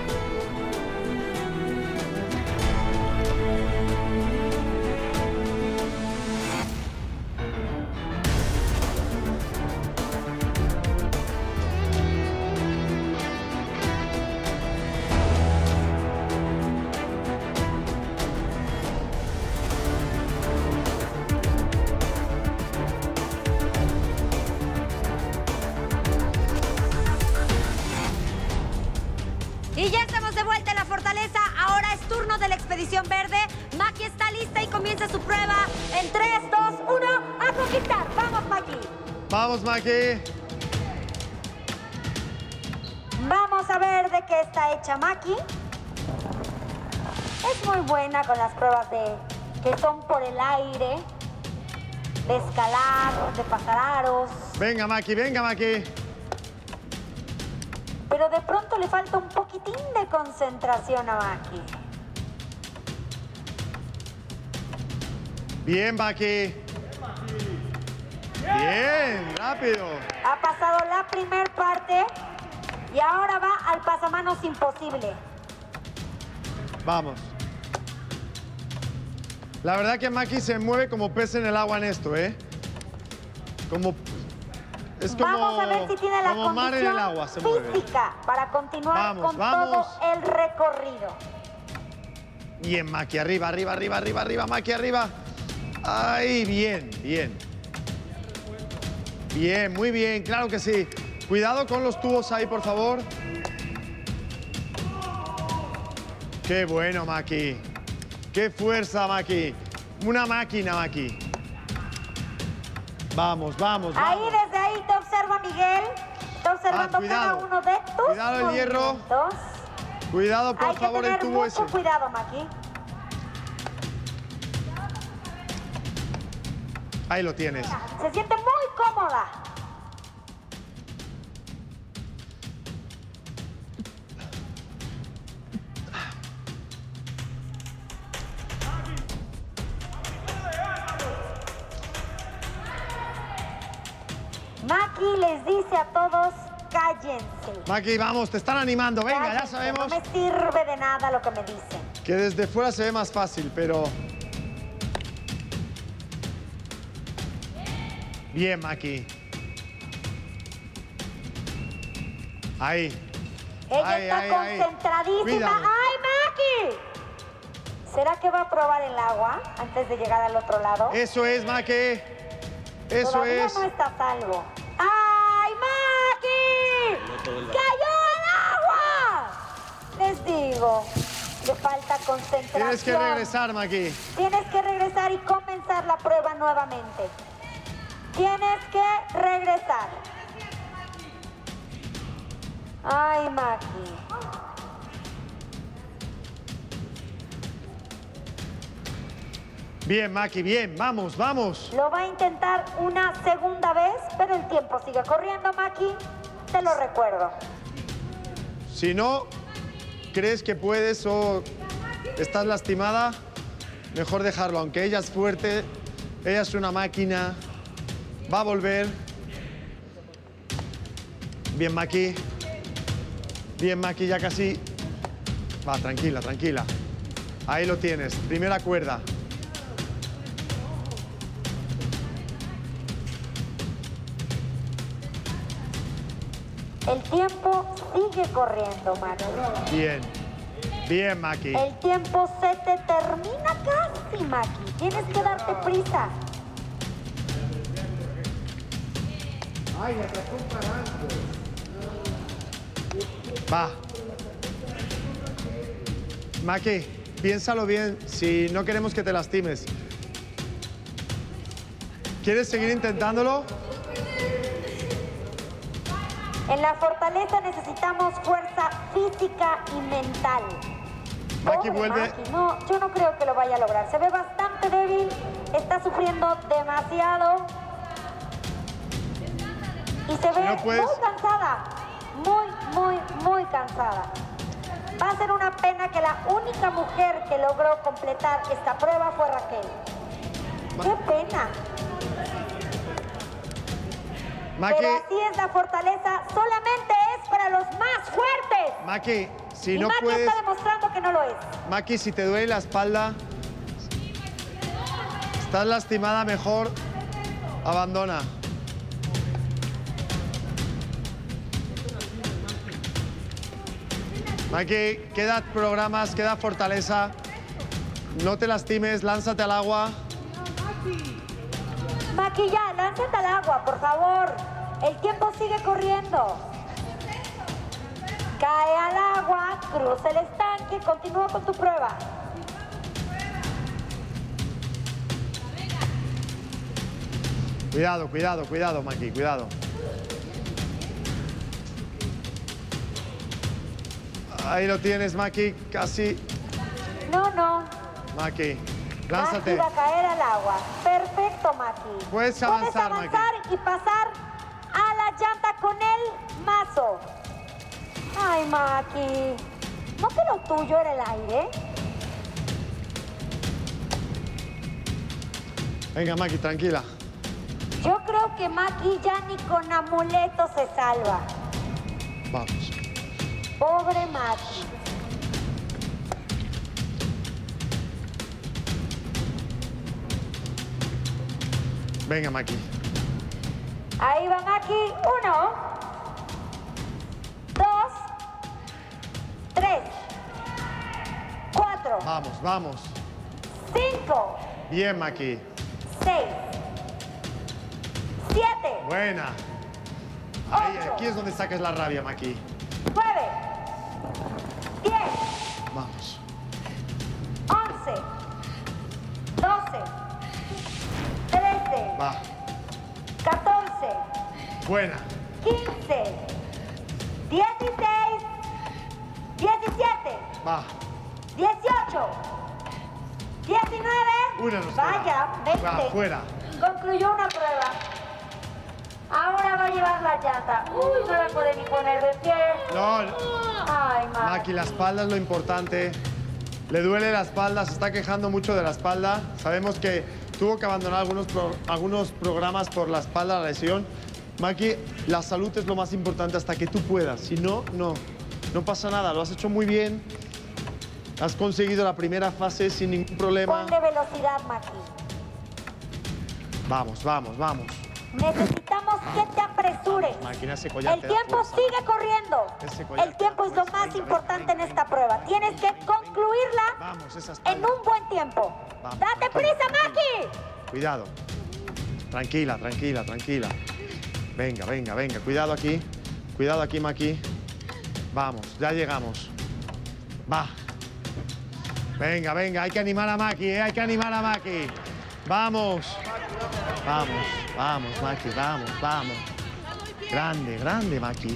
Y ya estamos de vuelta en la fortaleza. Ahora es turno de la expedición verde. Maki está lista y comienza su prueba en 3, 2, 1, a conquistar. ¡Vamos, Maki! Vamos, Maki. Vamos a ver de qué está hecha Maki. Es muy buena con las pruebas que son por el aire, de escalar, de pasar aros. Venga, Maki, venga, Maki. Pero de pronto le falta un poquitín de concentración a Maki. Bien, Maki. Bien, rápido. Ha pasado la primer parte y ahora va al pasamanos imposible. Vamos. La verdad que Maki se mueve como pez en el agua en esto, ¿eh? Es como, vamos a ver si tiene la como mar en el agua, se mueve. física para continuar con todo el recorrido. Bien, Maki, arriba, arriba, arriba, arriba, arriba, Maki, arriba. Ahí, bien, bien. Bien, muy bien, claro que sí. Cuidado con los tubos ahí, por favor. Qué bueno, Maki. Qué fuerza, Maki. Una máquina, Maki. Vamos, vamos, vamos. Ahí, desde ahí te observa Miguel. Está observando cada uno de tus Cuidado el hierro. Cuidado, por favor, el tubo ese. Hay que tener mucho cuidado, Maki. Ahí lo tienes. Se siente muy cómoda. Maki les dice a todos, cállense. Maki, vamos, te están animando. Venga, Cállense, ya sabemos. No me sirve de nada lo que me dicen. Que desde fuera se ve más fácil, pero... Bien, Maki. Ahí. Ella está concentradísima. Cuídalo. ¡Ay, Maki! ¿Será que va a probar el agua antes de llegar al otro lado? Eso es, Maki. Eso Todavía es. no está a salvo. ¡Ay, Maki! ¡Cayó al agua! Les digo, le falta concentración. Tienes que regresar, Maki. Tienes que regresar y comenzar la prueba nuevamente. Tienes que regresar. Ay, Maki. Bien, Maki, bien. Vamos, vamos. Lo va a intentar una segunda vez, pero el tiempo sigue corriendo, Maki. Te lo recuerdo. Si no crees que puedes o estás lastimada, mejor dejarlo. Aunque ella es fuerte, ella es una máquina, va a volver. Bien, Maki. Bien, Maki, ya casi. Va, tranquila, tranquila. Ahí lo tienes, primera cuerda. El tiempo sigue corriendo, Maki. Bien. Bien, Maki. El tiempo se te termina casi, Maki. Tienes que darte prisa. Ay, me sacó un paranco. Va. Maki, piénsalo bien, si no queremos que te lastimes. ¿Quieres seguir intentándolo? En la fortaleza necesitamos fuerza física y mental. Maki, Pobre vuelve. Maki. No, yo no creo que lo vaya a lograr. Se ve bastante débil, está sufriendo demasiado. Y se ve muy cansada. Muy cansada. Va a ser una pena que la única mujer que logró completar esta prueba fue Raquel. ¡Qué pena! Maki, Pero así es la fortaleza, solamente es para los más fuertes. Maki, si Y no Maki puedes... está demostrando que no lo es. Maki, si te duele la espalda, estás lastimada, mejor abandona. Maki, queda programas, queda fortaleza. No te lastimes, lánzate al agua. Maki, ya, lánzate al agua, por favor. El tiempo sigue corriendo. Cae al agua, cruza el estanque, continúa con tu prueba. Cuidado, cuidado, cuidado, Maki, cuidado. Ahí lo tienes, Maki, casi. No. Maki, lánzate. Maki va a caer al agua. Perfecto, Maki. Puedes avanzar, Maki. Y pasar a la llanta con el mazo. Ay, Maki. ¿No que lo tuyo era el aire? Venga, Maki, tranquila. Yo creo que Maki ya ni con amuleto se salva. Vamos. Pobre Maki. Venga, Maki. Ahí va Maki. 1, 2, 3, 4. Vamos, vamos. 5. Bien, Maki. 6. 7. Buena. Ahí, aquí es donde sacas la rabia, Maki. 9. 10. Vamos. 11. 12. 13. Va. 14. Buena. 15. 16. 17. Va. 18. 19. Una nos Vaya, queda. 20. Va, fuera. Concluyó una prueba. Ahora va a llevar la llanta. Uy, no la puede ni poner de pie. No, Ay, Maki. Maki, la espalda es lo importante. Le duele la espalda, se está quejando mucho de la espalda. Sabemos que tuvo que abandonar algunos programas por la espalda, la lesión. Maki, la salud es lo más importante hasta que tú puedas. Si no, no pasa nada. Lo has hecho muy bien. Has conseguido la primera fase sin ningún problema. Ponle velocidad, Maki. Vamos, vamos, vamos. Necesitamos que te apresures. Máquina, ese collar El te da tiempo fuerza. sigue corriendo. Ese collar El tiempo es lo más importante en esta prueba. Tienes que concluirla Vamos, esa espalda. en un buen tiempo. Vamos, ¡Date tranquila, prisa, Maki! Cuidado. Tranquila, tranquila, tranquila. Venga, venga, venga. Cuidado aquí. Cuidado aquí, Maki. Vamos, ya llegamos. Va. Venga, venga. Hay que animar a Maki, ¿eh? Hay que animar a Maki. Vamos. Vamos, vamos, Maki. Vamos, vamos. Grande, grande, Maki.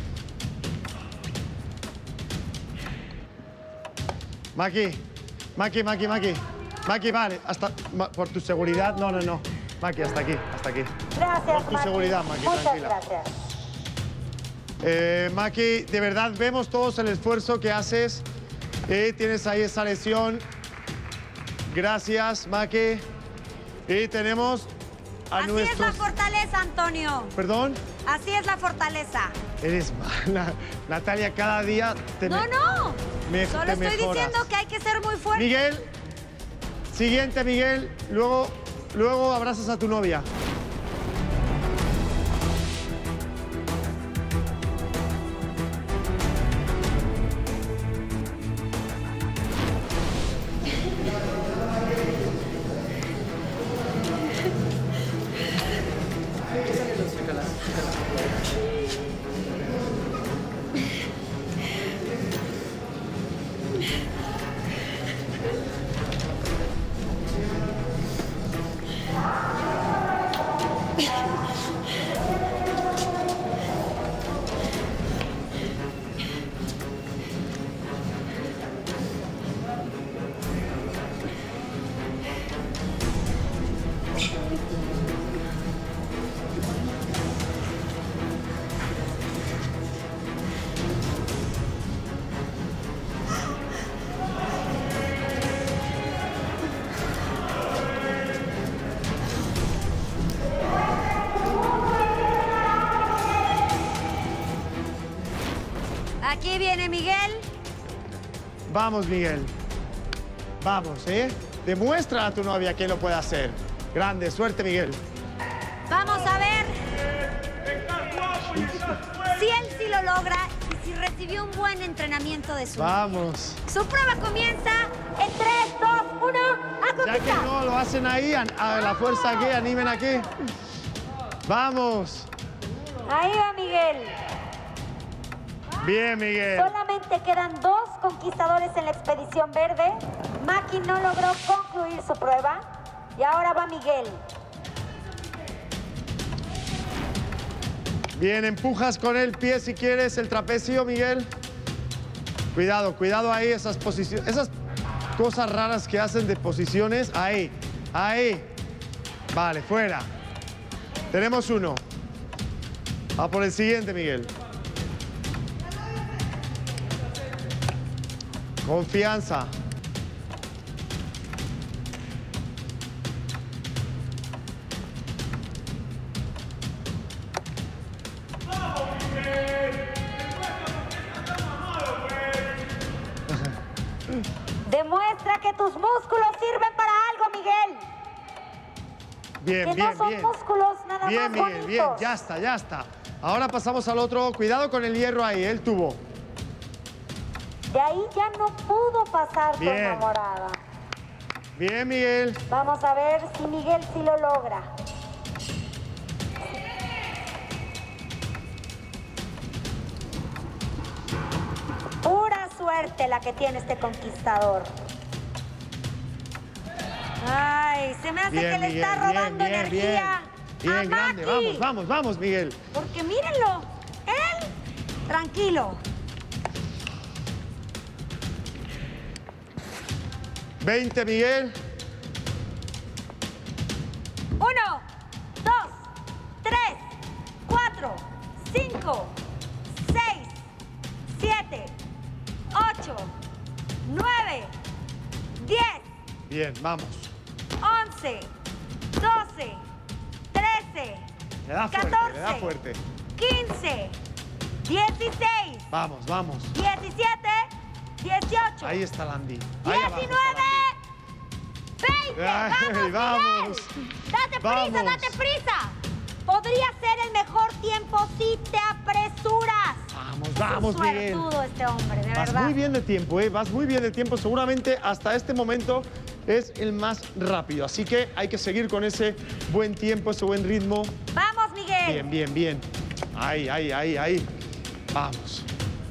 Maki. Maki, Maki, Maki. Maki, vale. Hasta, por tu seguridad. No, no, no. Maki, hasta aquí, hasta aquí. Gracias, Por tu Maki. seguridad, Maki, Muchas tranquila. gracias. Maki, de verdad vemos todos el esfuerzo que haces. Tienes ahí esa lesión. Gracias, Maki. Y tenemos a Así es la fortaleza, Antonio. ¿Perdón? Así es la fortaleza. Eres mala. Natalia, cada día te No, no. Solo te estoy mejoras. diciendo que hay que ser muy fuerte. Miguel, siguiente, Miguel. Luego abrazas a tu novia. Aquí viene Miguel. Vamos, Miguel. Vamos, ¿eh? Demuestra a tu novia que lo puede hacer. Grande, suerte, Miguel. Vamos a ver si él sí lo logra y si recibió un buen entrenamiento de su Vamos. Su prueba comienza en 3, 2, 1, a Ya que conquistar. no lo hacen ahí, a la fuerza aquí, animen aquí. Vamos. Ahí va Miguel. Bien, Miguel. Solamente quedan 2 conquistadores en la expedición verde. Maki no logró concluir su prueba. Y ahora va Miguel. Bien, empujas con el pie si quieres el trapecio, Miguel. Cuidado, cuidado ahí, esas posiciones, esas cosas raras que hacen de posiciones. Ahí, ahí. Vale, fuera. Tenemos uno. Va por el siguiente, Miguel. Confianza. Demuestra que tus músculos sirven para algo, Miguel. Bien, que bien, no son bien. músculos nada Bien, más Miguel, bien. bonitos. Ya está, ya está. Ahora pasamos al otro. Cuidado con el hierro ahí, el tubo. De ahí ya no pudo pasar tu Bien. enamorada. Bien, Miguel. Vamos a ver si Miguel sí lo logra. Pura suerte la que tiene este conquistador. Ay, se me hace Bien, que le Miguel, está bien, robando bien, energía bien. a Bien, grande. Maki. Vamos, vamos, vamos, Miguel. Porque mírenlo, él, tranquilo. 20, Miguel. 1, 2, 3, 4, 5, 6, 7, 8, 9, 10, Bien, vamos. 11, 12, 13, Le da fuerte, 14, le da fuerte. 15, 16, Vamos, vamos. 17, 18, Ahí está Landy. Ahí abajo 19, está 20. Ay, ¡Vamos, vamos. Miguel! ¡Date Vamos. prisa, date prisa! Podría ser el mejor tiempo si te apresuras. Vamos, Es vamos, un Miguel. suertudo este hombre, de Vas verdad. muy bien de tiempo, ¿eh? Vas muy bien de tiempo. Seguramente hasta este momento es el más rápido. Así que hay que seguir con ese buen tiempo, ese buen ritmo. ¡Vamos, Miguel! Bien, bien, bien. Ahí, ahí, ahí, ahí. Vamos.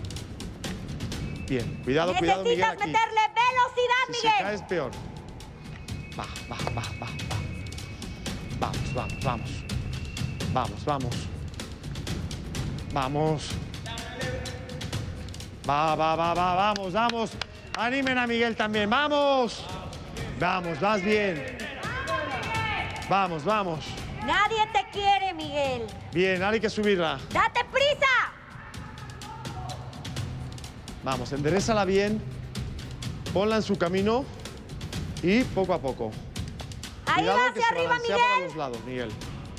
Bien, cuidado, cuidado, Miguel, Necesitas aquí. meterle velocidad, Si se Miguel. cae es peor. Va, va, va, va, va. Vamos, vamos, vamos. Vamos, vamos. Vamos. Va, va, va, va, vamos, vamos. Animen a Miguel también, vamos. Vamos, vas bien. Vamos, vamos. Nadie te quiere, Miguel. Bien, ahora hay que subirla. ¡Date prisa! Vamos, enderezala bien. Ponla en su camino. Y poco a poco. Ahí Cuidado va que hacia se arriba, balancea para Miguel. los lados, Miguel.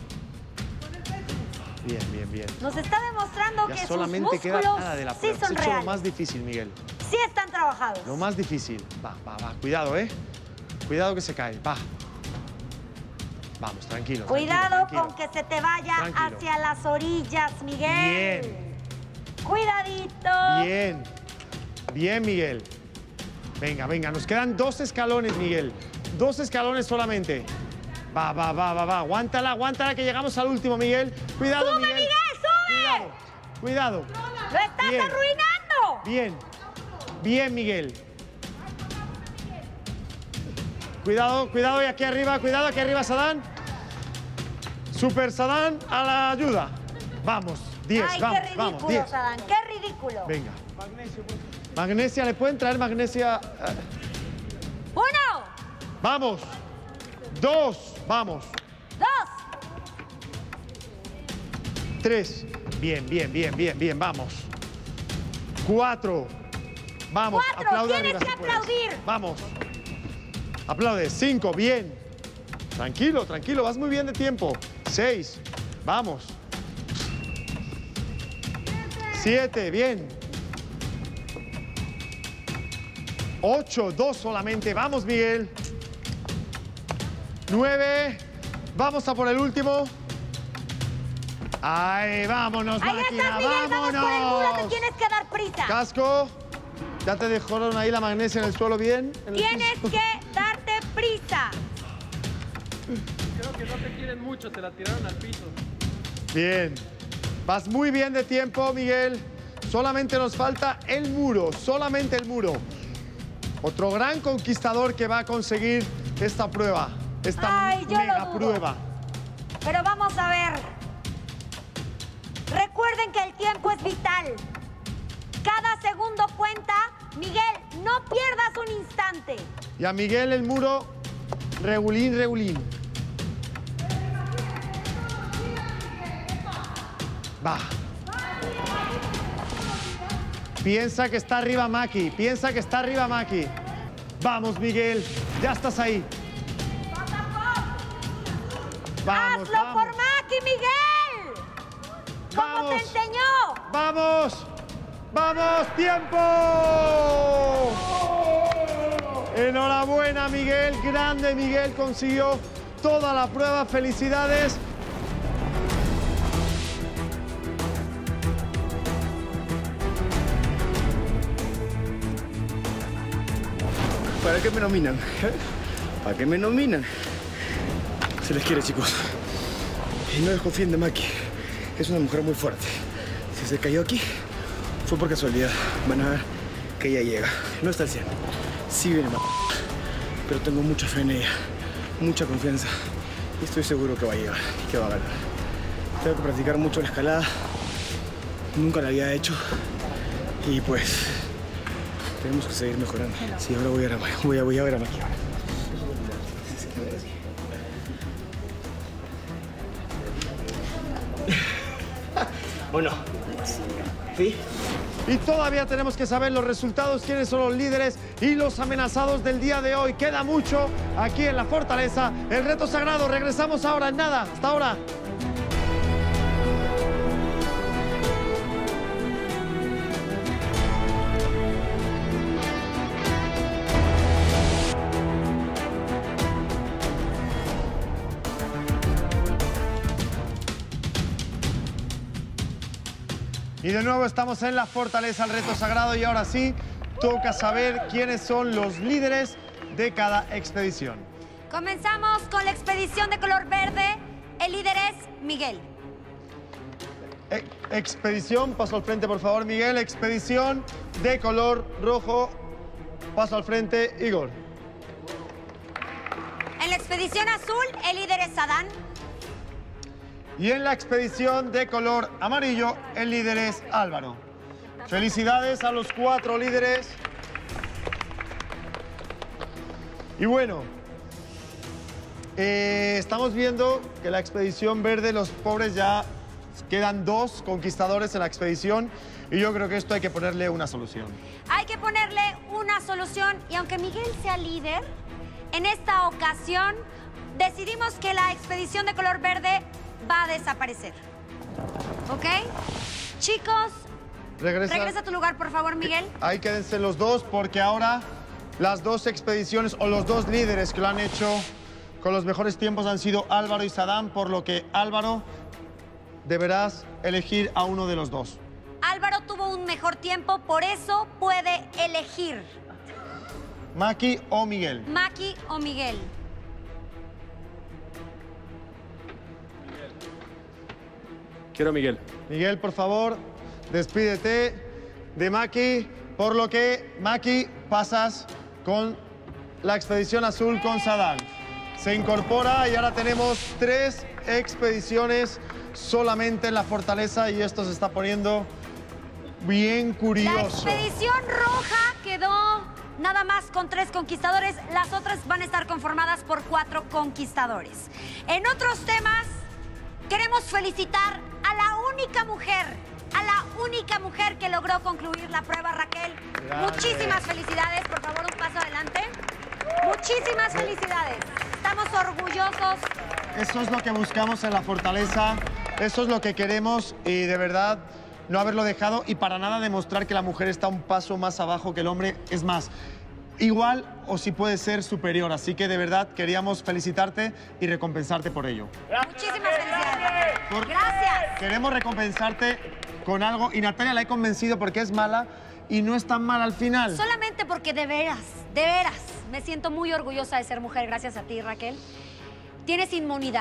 Bien, bien, bien. Nos está demostrando Ya que sus solamente queda músculos nada de la sí prueba. Has son hecho lo reales. más difícil, Miguel. Sí están trabajados. Lo más difícil. Va, va, va. Cuidado, ¿eh? Cuidado que se cae. Va. Vamos, tranquilo. Cuidado tranquilo, con que se te vaya Tranquilo. hacia las orillas, Miguel. Bien. Cuidadito. Bien. Bien, Miguel. Venga, venga. Nos quedan 2 escalones, Miguel. 2 escalones solamente. Va, va, va, va, va. Aguántala, aguántala que llegamos al último, Miguel. Cuidado, ¡Sube, Miguel. Miguel, sube! Cuidado. ¡Lo estás Bien. arruinando! Bien. Bien, Miguel. Cuidado, cuidado. Y aquí arriba, Sadán. Super Sadán a la ayuda. Vamos, 10, Ay, vamos, qué ridículo, vamos, 10. Sadán, qué ridículo. Venga. Magnesia, ¿le pueden traer magnesia? 1, Vamos. 2, vamos. 2, 3. Bien, bien, bien, bien, bien, vamos. 4. Vamos, 4, aplaude tienes arriba que si puedes. aplaudir. Vamos. Aplaude. 5, bien. Tranquilo, tranquilo, vas muy bien de tiempo. 6, vamos. 7, bien. 8, 2 solamente. Vamos, Miguel. 9. Vamos a por el último. Ay, vámonos, Ahí máquina, estás, Miguel, vamos por el muro, te tienes que dar prisa. Casco. ¿Ya te dejaron ahí la magnesia en el suelo bien? ¿En el Tienes piso? que darte prisa. Creo que no te quieren mucho, te la tiraron al piso. Bien. Vas muy bien de tiempo, Miguel. Solamente nos falta el muro, solamente el muro. Otro gran conquistador que va a conseguir esta prueba, esta Ay, yo lo mega dudo. prueba. Pero vamos a ver. Recuerden que el tiempo es vital. Cada segundo cuenta. Miguel, no pierdas un instante. Y a Miguel el muro, regulín, regulín. Va. Piensa que está arriba Maki, piensa que está arriba Maki. Vamos, Miguel, ya estás ahí. Vamos, ¡Hazlo vamos. por Maki, Miguel! ¿Cómo Vamos. te enseñó? ¡Vamos! ¡Vamos! ¡Tiempo! Enhorabuena, Miguel. Grande Miguel consiguió toda la prueba. ¡Felicidades! ¿Para qué me nominan? ¿Para qué me nominan? Se les quiere, chicos. Y no desconfíen de Maki. Es una mujer muy fuerte. Si se cayó aquí, fue por casualidad. Van a ver que ella llega. No está al 100. Sí viene mal. Pero tengo mucha fe en ella. Mucha confianza. Y estoy seguro que va a llegar y que va a ganar. Tengo que practicar mucho la escalada. Nunca la había hecho. Y pues... tenemos que seguir mejorando. Sí, ahora voy a ver a Maki ahora. ¿O no? ¿Sí? Y todavía tenemos que saber los resultados, quiénes son los líderes y los amenazados del día de hoy. Queda mucho aquí en la Fortaleza. El reto sagrado. Regresamos ahora en nada. Hasta ahora. Y de nuevo estamos en la Fortaleza, el reto sagrado, y ahora sí, toca saber quiénes son los líderes de cada expedición. Comenzamos con la expedición de color verde. El líder es Miguel. Expedición, paso al frente, por favor, Miguel. Expedición de color rojo, paso al frente, Igor. En la expedición azul, el líder es Adán. Y en la expedición de color amarillo, el líder es Álvaro. Felicidades a los 4 líderes. Y bueno, estamos viendo que la expedición verde, los pobres ya quedan 2 conquistadores en la expedición. Y yo creo que esto hay que ponerle una solución. Hay que ponerle una solución. Y aunque Miguel sea líder, en esta ocasión decidimos que la expedición de color verde va a desaparecer. ¿Ok? Chicos, regresa a tu lugar, por favor, Miguel. Ahí quédense los 2, porque ahora las 2 expediciones o los 2 líderes que lo han hecho con los mejores tiempos han sido Álvaro y Sadam, por lo que Álvaro deberás elegir a uno de los 2. Álvaro tuvo un mejor tiempo, por eso puede elegir. Maki o Miguel. Maki o Miguel. Quiero a Miguel. Miguel, por favor, despídete de Maki, por lo que, Maki, pasas con la expedición azul con Sadam. Se incorpora y ahora tenemos 3 expediciones solamente en la Fortaleza y esto se está poniendo bien curioso. La expedición roja quedó nada más con 3 conquistadores. Las otras van a estar conformadas por 4 conquistadores. En otros temas, queremos felicitar a la única mujer que logró concluir la prueba, Raquel. Gracias. Muchísimas felicidades. Por favor, un paso adelante. Muchísimas felicidades. Estamos orgullosos. Eso es lo que buscamos en la Fortaleza. Eso es lo que queremos y de verdad no haberlo dejado y para nada demostrar que la mujer está un paso más abajo que el hombre. Es más, igual o si puede ser superior. Así que de verdad queríamos felicitarte y recompensarte por ello. Muchísimas felicidades. Gracias. Queremos recompensarte con algo y Natalia la he convencido porque es mala y no es tan mala al final. Solamente porque de veras, me siento muy orgullosa de ser mujer gracias a ti, Raquel. Tienes inmunidad.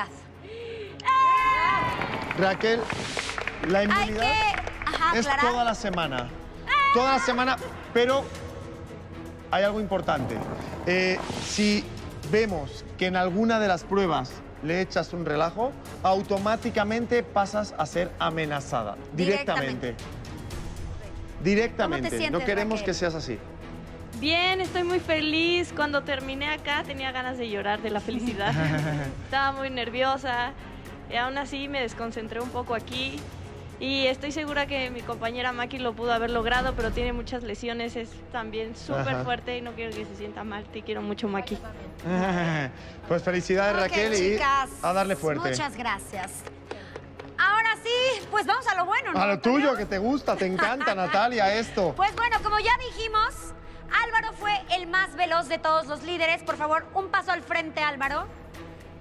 Raquel, la inmunidad es toda la semana. Toda la semana, pero hay algo importante. Si vemos que en alguna de las pruebas le echas un relajo, automáticamente pasas a ser amenazada. Directamente. ¿Cómo te sientes, No queremos Raquel? que seas así. Bien, estoy muy feliz. Cuando terminé acá tenía ganas de llorar de la felicidad. Estaba muy nerviosa y aún así me desconcentré un poco aquí. Y estoy segura que mi compañera Maki lo pudo haber logrado, pero tiene muchas lesiones, es también súper fuerte y no quiero que se sienta mal. Te quiero mucho, Maki. Pues felicidades, Raquel, chicas, y a darle fuerte. Muchas gracias. Ahora sí, pues vamos a lo bueno, ¿no? A lo tuyo, que te gusta, te encanta, Natalia, esto. Pues bueno, como ya dijimos, Álvaro fue el más veloz de todos los líderes. Por favor, un paso al frente, Álvaro.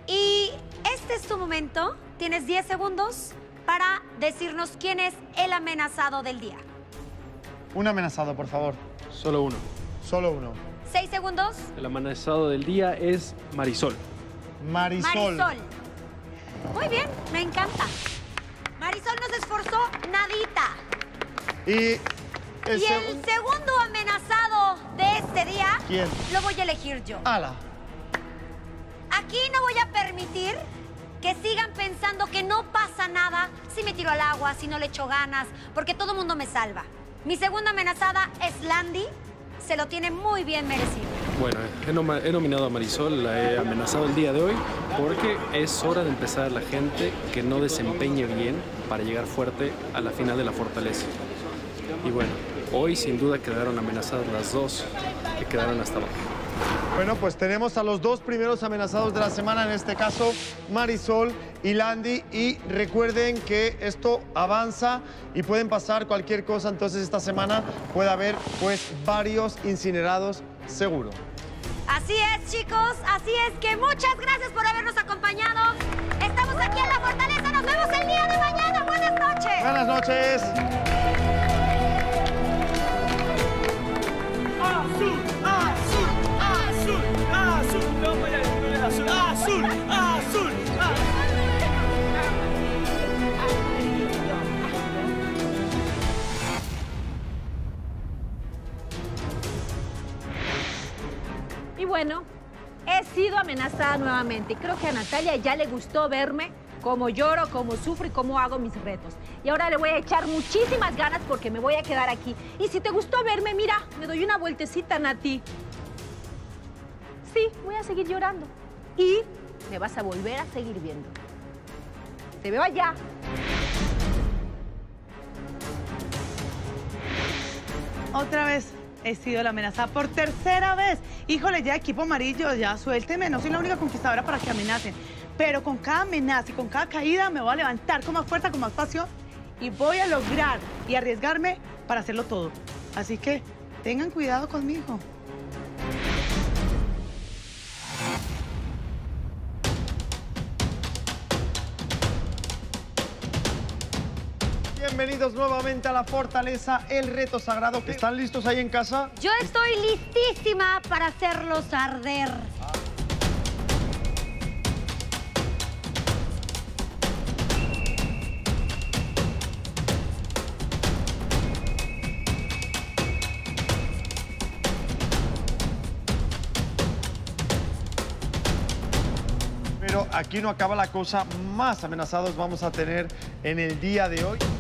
Y este es tu momento. Tienes 10 segundos para decirnos quién es el amenazado del día. Un amenazado, por favor. Solo uno. Solo uno. 6 segundos. El amenazado del día es Marisol. Marisol. Marisol. Muy bien, me encanta. Marisol no se esforzó nadita. Y el segundo amenazado de este día, ¿quién? Lo voy a elegir yo. ¡Hala! Aquí no voy a permitir que sigan pensando que no pasa nada si me tiro al agua, si no le echo ganas, porque todo el mundo me salva. Mi segunda amenazada es Landy. Se lo tiene muy bien merecido. Bueno, he nominado a Marisol, la he amenazado el día de hoy, porque es hora de empezar a la gente que no desempeñe bien para llegar fuerte a la final de la Fortaleza. Y bueno, hoy sin duda quedaron amenazadas las dos que quedaron hasta abajo. Bueno, pues tenemos a los dos primeros amenazados de la semana, en este caso Marisol y Landy. Y recuerden que esto avanza y pueden pasar cualquier cosa, entonces esta semana puede haber pues varios incinerados seguro. Así es, chicos, así es que muchas gracias por habernos acompañado. Estamos aquí en La Fortaleza, nos vemos el día de mañana. Buenas noches. Buenas noches. Azul, azul, azul, azul. No, azul, azul, azul, azul. Y bueno, he sido amenazada nuevamente. Creo que a Natalia ya le gustó verme cómo lloro, cómo sufro y cómo hago mis retos. Y ahora le voy a echar muchísimas ganas porque me voy a quedar aquí. Y si te gustó verme, mira, me doy una vueltecita, Nati. Sí, voy a seguir llorando. Y me vas a volver a seguir viendo. Te veo allá. Otra vez he sido la amenazada por tercera vez. Híjole, ya equipo amarillo, ya suélteme. No soy la única conquistadora para que amenacen. Pero con cada amenaza y con cada caída me voy a levantar con más fuerza, con más pasión. Y voy a lograr y arriesgarme para hacerlo todo. Así que tengan cuidado conmigo. Bienvenidos nuevamente a La Fortaleza, el reto sagrado. ¿Están listos ahí en casa? Yo estoy listísima para hacerlos arder. Pero aquí no acaba la cosa, más amenazados vamos a tener en el día de hoy.